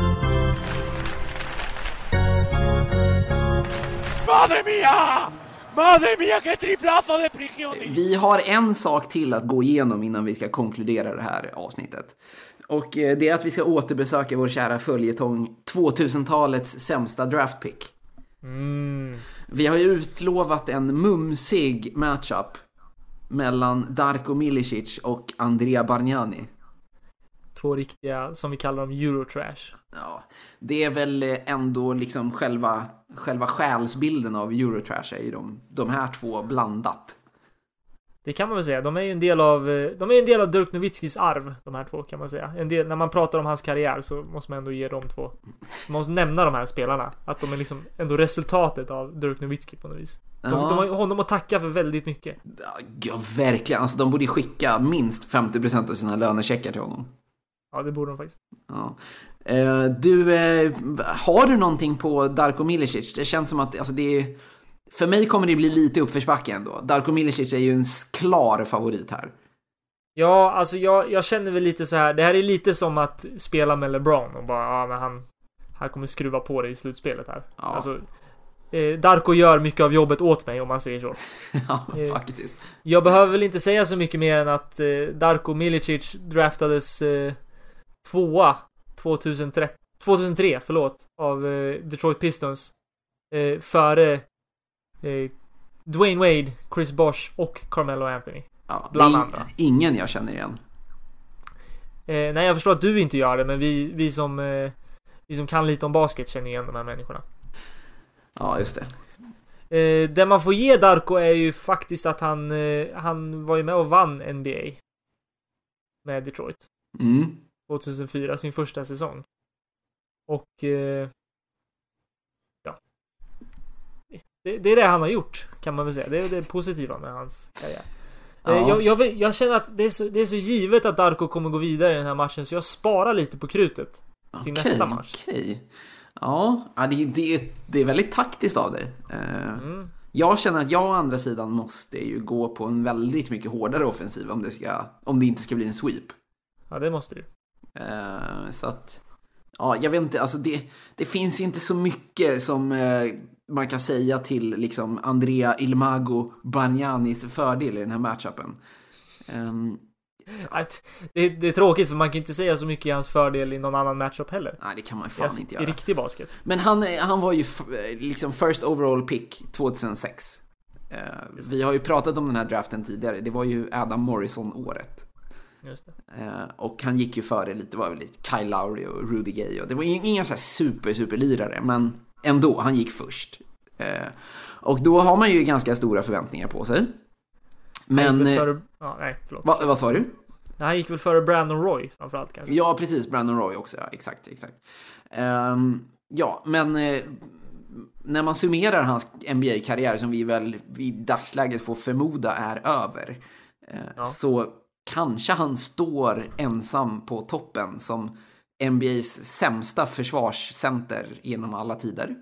Madre mia! Madre mia che triplazo de prigioni! Vi har en sak till att gå igenom innan vi ska konkludera det här avsnittet. Och det är att vi ska återbesöka vår kära följetong 2000-talets sämsta draftpick. Vi har ju utlovat en mumsig matchup mellan Darko Milicic och Andrea Bargnani. Två riktiga, som vi kallar dem, Eurotrash. Ja, det är väl ändå liksom själva själsbilden av Eurotrash är ju de här två blandat. Det kan man väl säga. De är ju en del av Dirk Nowitzkis arv, de här två, kan man säga. När man pratar om hans karriär så måste man ändå ge dem två. Man måste nämna de här spelarna. Att de är liksom ändå resultatet av Dirk Nowitzki på något vis. De har honom att tacka för väldigt mycket. Ja, verkligen. Alltså, de borde skicka minst 50% av sina lönecheckar till honom. Ja, det borde de faktiskt. Ja. Har du någonting på Darko Milicic? Det känns som att alltså, för mig kommer det bli lite uppförsbacke ändå. Darko Milicic är ju en klar favorit här. Ja, alltså jag känner väl lite så här. Det här är lite som att spela med LeBron och bara, men han kommer skruva på det i slutspelet här. Ja. Alltså, Darko gör mycket av jobbet åt mig, om man säger så. Ja, faktiskt. Jag behöver väl inte säga så mycket mer än att Darko Milicic draftades 2003 av Detroit Pistons före Dwayne Wade, Chris Bosh och Carmelo Anthony. Ja, bland andra. Ingen jag känner igen. Nej, jag förstår att du inte gör det, men vi som kan lite om basket känner igen de här människorna. Ja, just det. Det man får ge Darko är ju faktiskt att han var ju med och vann NBA med Detroit 2004, sin första säsong. Och ja, det är det han har gjort, kan man väl säga. Det är det positiva med hans karriär. Ja. Jag känner att det är så givet att Darko kommer gå vidare i den här matchen, så jag sparar lite på krutet till nästa match. Okej. Ja, det är väldigt taktiskt av dig. Jag känner att jag å andra sidan måste ju gå på en väldigt mycket hårdare offensiv om det inte ska bli en sweep. Ja, det måste du. Så att ja, jag vet inte, alltså det finns inte så mycket som man kan säga till liksom Andrea Ilmago Bargnanis fördel i den här matchupen. Det är tråkigt, för man kan inte säga så mycket i hans fördel i någon annan matchup heller. Nej, det kan man fan inte göra. I riktig basket. Men han var ju liksom first overall pick 2006. Vi har ju pratat om den här draften tidigare. Det var ju Adam Morrison-året. Just det. Och han gick ju före lite, var väl lite Kyle Lowry och Rudy Gay. Och det var inga så här superlirare, men ändå, han gick först. Och då har man ju ganska stora förväntningar på sig. Men vad sa du? Han gick väl före Brandon Roy framförallt kanske. Ja, precis, Brandon Roy också, ja, exakt. Ja, men när man summerar hans NBA-karriär, som vi väl i dagsläget får förmoda är över, så kanske han står ensam på toppen som NBAs sämsta försvarscenter genom alla tider.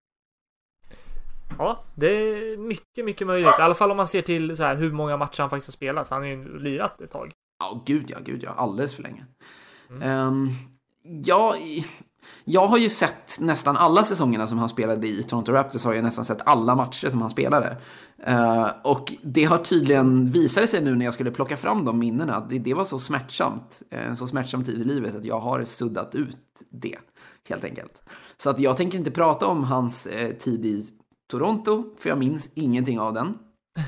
Ja, det är mycket möjligt. I alla fall om man ser till så här hur många matcher han faktiskt har spelat. För han har ju lirat ett tag. Ja, gud ja. Alldeles för länge. Jag har ju sett nästan alla säsongerna som han spelade i Toronto Raptors. Har jag nästan sett alla matcher som han spelade. Och det har tydligen visat sig nu när jag skulle plocka fram de minnena att det var så smärtsamt. En så smärtsam tid i livet att jag har suddat ut det, helt enkelt. Så att jag tänker inte prata om hans tid i Toronto, för jag minns ingenting av den.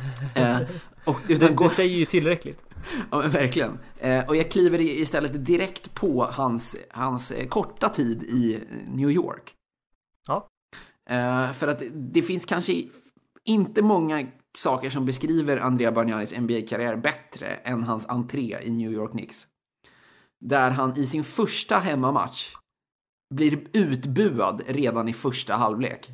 Det säger ju tillräckligt. Ja, men verkligen. Och jag kliver istället direkt på hans korta tid i New York. Ja. För att det finns kanske inte många saker som beskriver Andrea Bargnanis NBA-karriär bättre än hans entré i New York Knicks. Där han i sin första hemmamatch blir utbuad redan i första halvlek.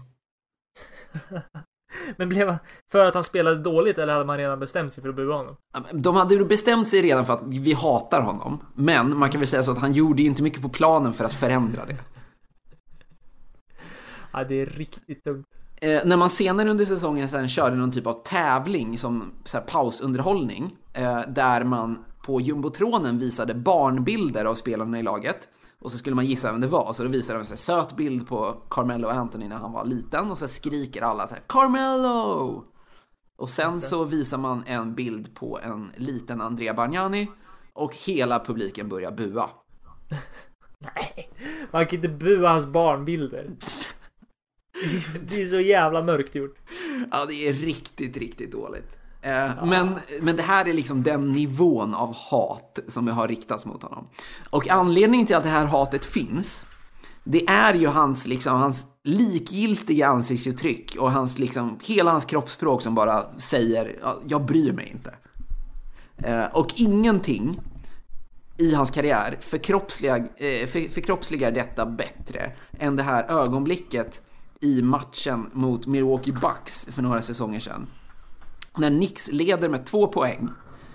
Men blev han för att han spelade dåligt, eller hade man redan bestämt sig för att bua honom? De hade ju bestämt sig redan för att vi hatar honom. Men man kan väl säga så att han gjorde ju inte mycket på planen för att förändra det. Ja, det är riktigt dumt. När man senare under säsongen sen körde någon typ av tävling som så här pausunderhållning, där man på jumbotronen visade barnbilder av spelarna i laget. Och så skulle man gissa vem det var. Så då visade de en så här söt bild på Carmelo Anthony när han var liten. Och så skriker alla så här: Carmelo! Och sen så visar man en bild på en liten Andrea Bargnani och hela publiken börjar bua. Nej, man kan inte bua hans barnbilder. Det är så jävla mörkt gjort. Ja, det är riktigt, riktigt dåligt. Men det här är liksom den nivån av hat som har riktats mot honom. Och anledningen till att det här hatet finns, det är ju hans likgiltiga ansiktsuttryck och hela hans kroppsspråk som bara säger jag bryr mig inte. Och ingenting i hans karriär förkroppsligar detta bättre än det här ögonblicket i matchen mot Milwaukee Bucks för några säsonger sedan. När Knicks leder med 2 poäng,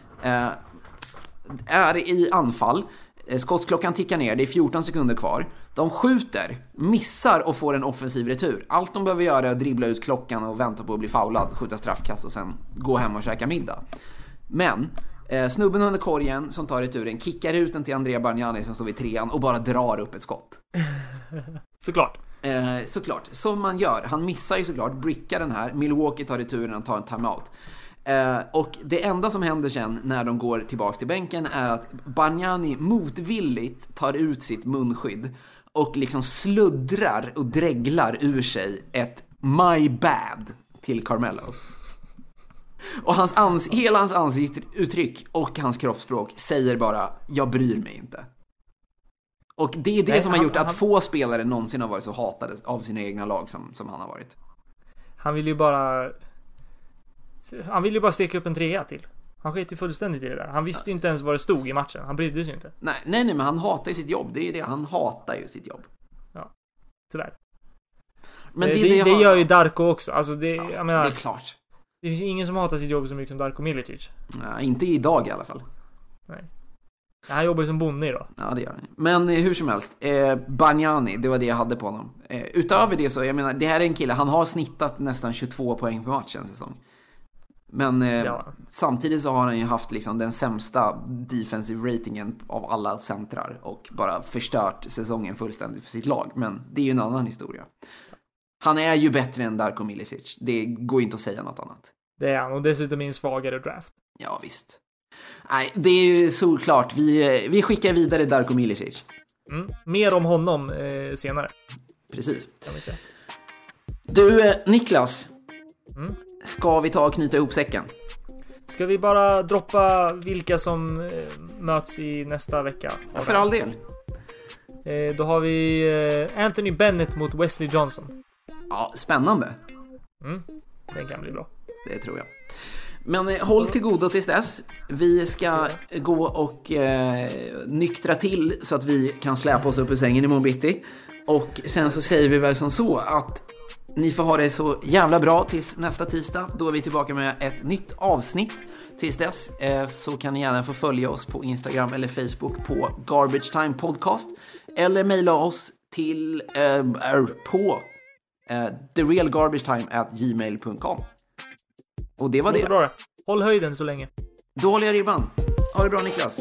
är i anfall, skottklockan tickar ner, det är 14 sekunder kvar. De skjuter, missar och får en offensiv retur. Allt de behöver göra är att dribbla ut klockan och vänta på att bli foulad, skjuta straffkast och sen gå hem och käka middag. Men snubben under korgen som tar returen kickar ut den till Andrea Bargnani som står vid 3:an och bara drar upp ett skott. Såklart. Såklart, som man gör. Han missar ju såklart, brickar den här. Milwaukee tar returen och tar en timeout. Och det enda som händer sen när de går tillbaks till bänken är att Bargnani motvilligt tar ut sitt munskydd och liksom sluddrar och dreglar ur sig ett my bad till Carmelo. Och hela hans ansiktsuttryck och hans kroppsspråk säger bara jag bryr mig inte. Och det är det som har gjort att få spelare någonsin har varit så hatade av sina egna lag som han har varit. Han vill ju bara steka upp en 3 till. Han sket ju fullständigt i det där. Han visste ju inte ens vad det stod i matchen. Han brydde sig ju inte. Nej, men han hatar ju sitt jobb. Det är det. Han hatar ju sitt jobb. Ja, tyvärr. Men det gör ju Darko också. Alltså jag menar, det är klart. Det finns ingen som hatar sitt jobb så mycket som Darko Milicic. Nej, inte idag i alla fall. Nej. Han jobbar ju som bonde idag. Ja, det gör han. Men hur som helst, Bargnani, det var det jag hade på honom. Utöver det så, jag menar, det här är en kille, han har snittat nästan 22 poäng per match en säsong. Men samtidigt så har han ju haft liksom den sämsta defensive ratingen av alla centrar och bara förstört säsongen fullständigt för sitt lag. Men det är ju en annan historia. Han är ju bättre än Darko Milicic. Det går inte att säga något annat. Det är han, och dessutom i en svagare draft. Ja, visst. Nej, det är ju solklart. Vi skickar vidare Darko Milicic. Mer om honom senare. Precis. Kan vi säga. Du, Niklas. Ska vi ta och knyta ihop säcken? Ska vi bara droppa vilka som möts i nästa vecka? Ja, för all del. Då har vi Anthony Bennett mot Wesley Johnson. Ja, spännande. Den kan bli bra. Det tror jag. Men håll till godo tills dess. Vi ska gå och nyktra till så att vi kan släpa oss upp ur sängen i morgonbitti. Och sen så säger vi väl som så att ni får ha det så jävla bra tills nästa tisdag. Då är vi tillbaka med ett nytt avsnitt. Tills dess så kan ni gärna få följa oss på Instagram eller Facebook på Garbage Time Podcast. Eller mejla oss till på therealgarbagetime@gmail.com. Och det var det. Bra. Håll höjden så länge. Då håller jag ribban. Ha det bra, Niklas.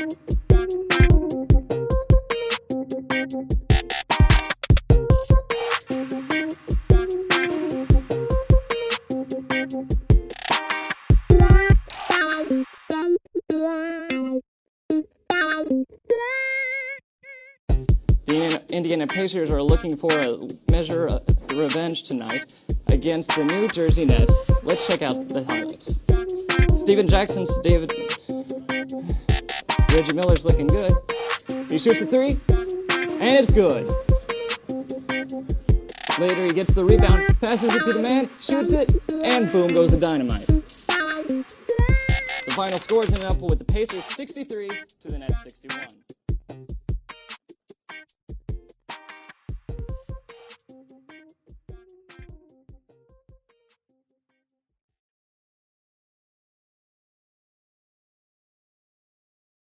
The Indiana Pacers are looking for a measure of revenge tonight against the New Jersey Nets. Let's check out the highlights. Steven Jackson's David... Reggie Miller's looking good. He shoots a 3, and it's good. Later he gets the rebound, passes it to the man, shoots it, and boom goes the dynamite. The final scores ended up with the Pacers 63 to the Nets 61.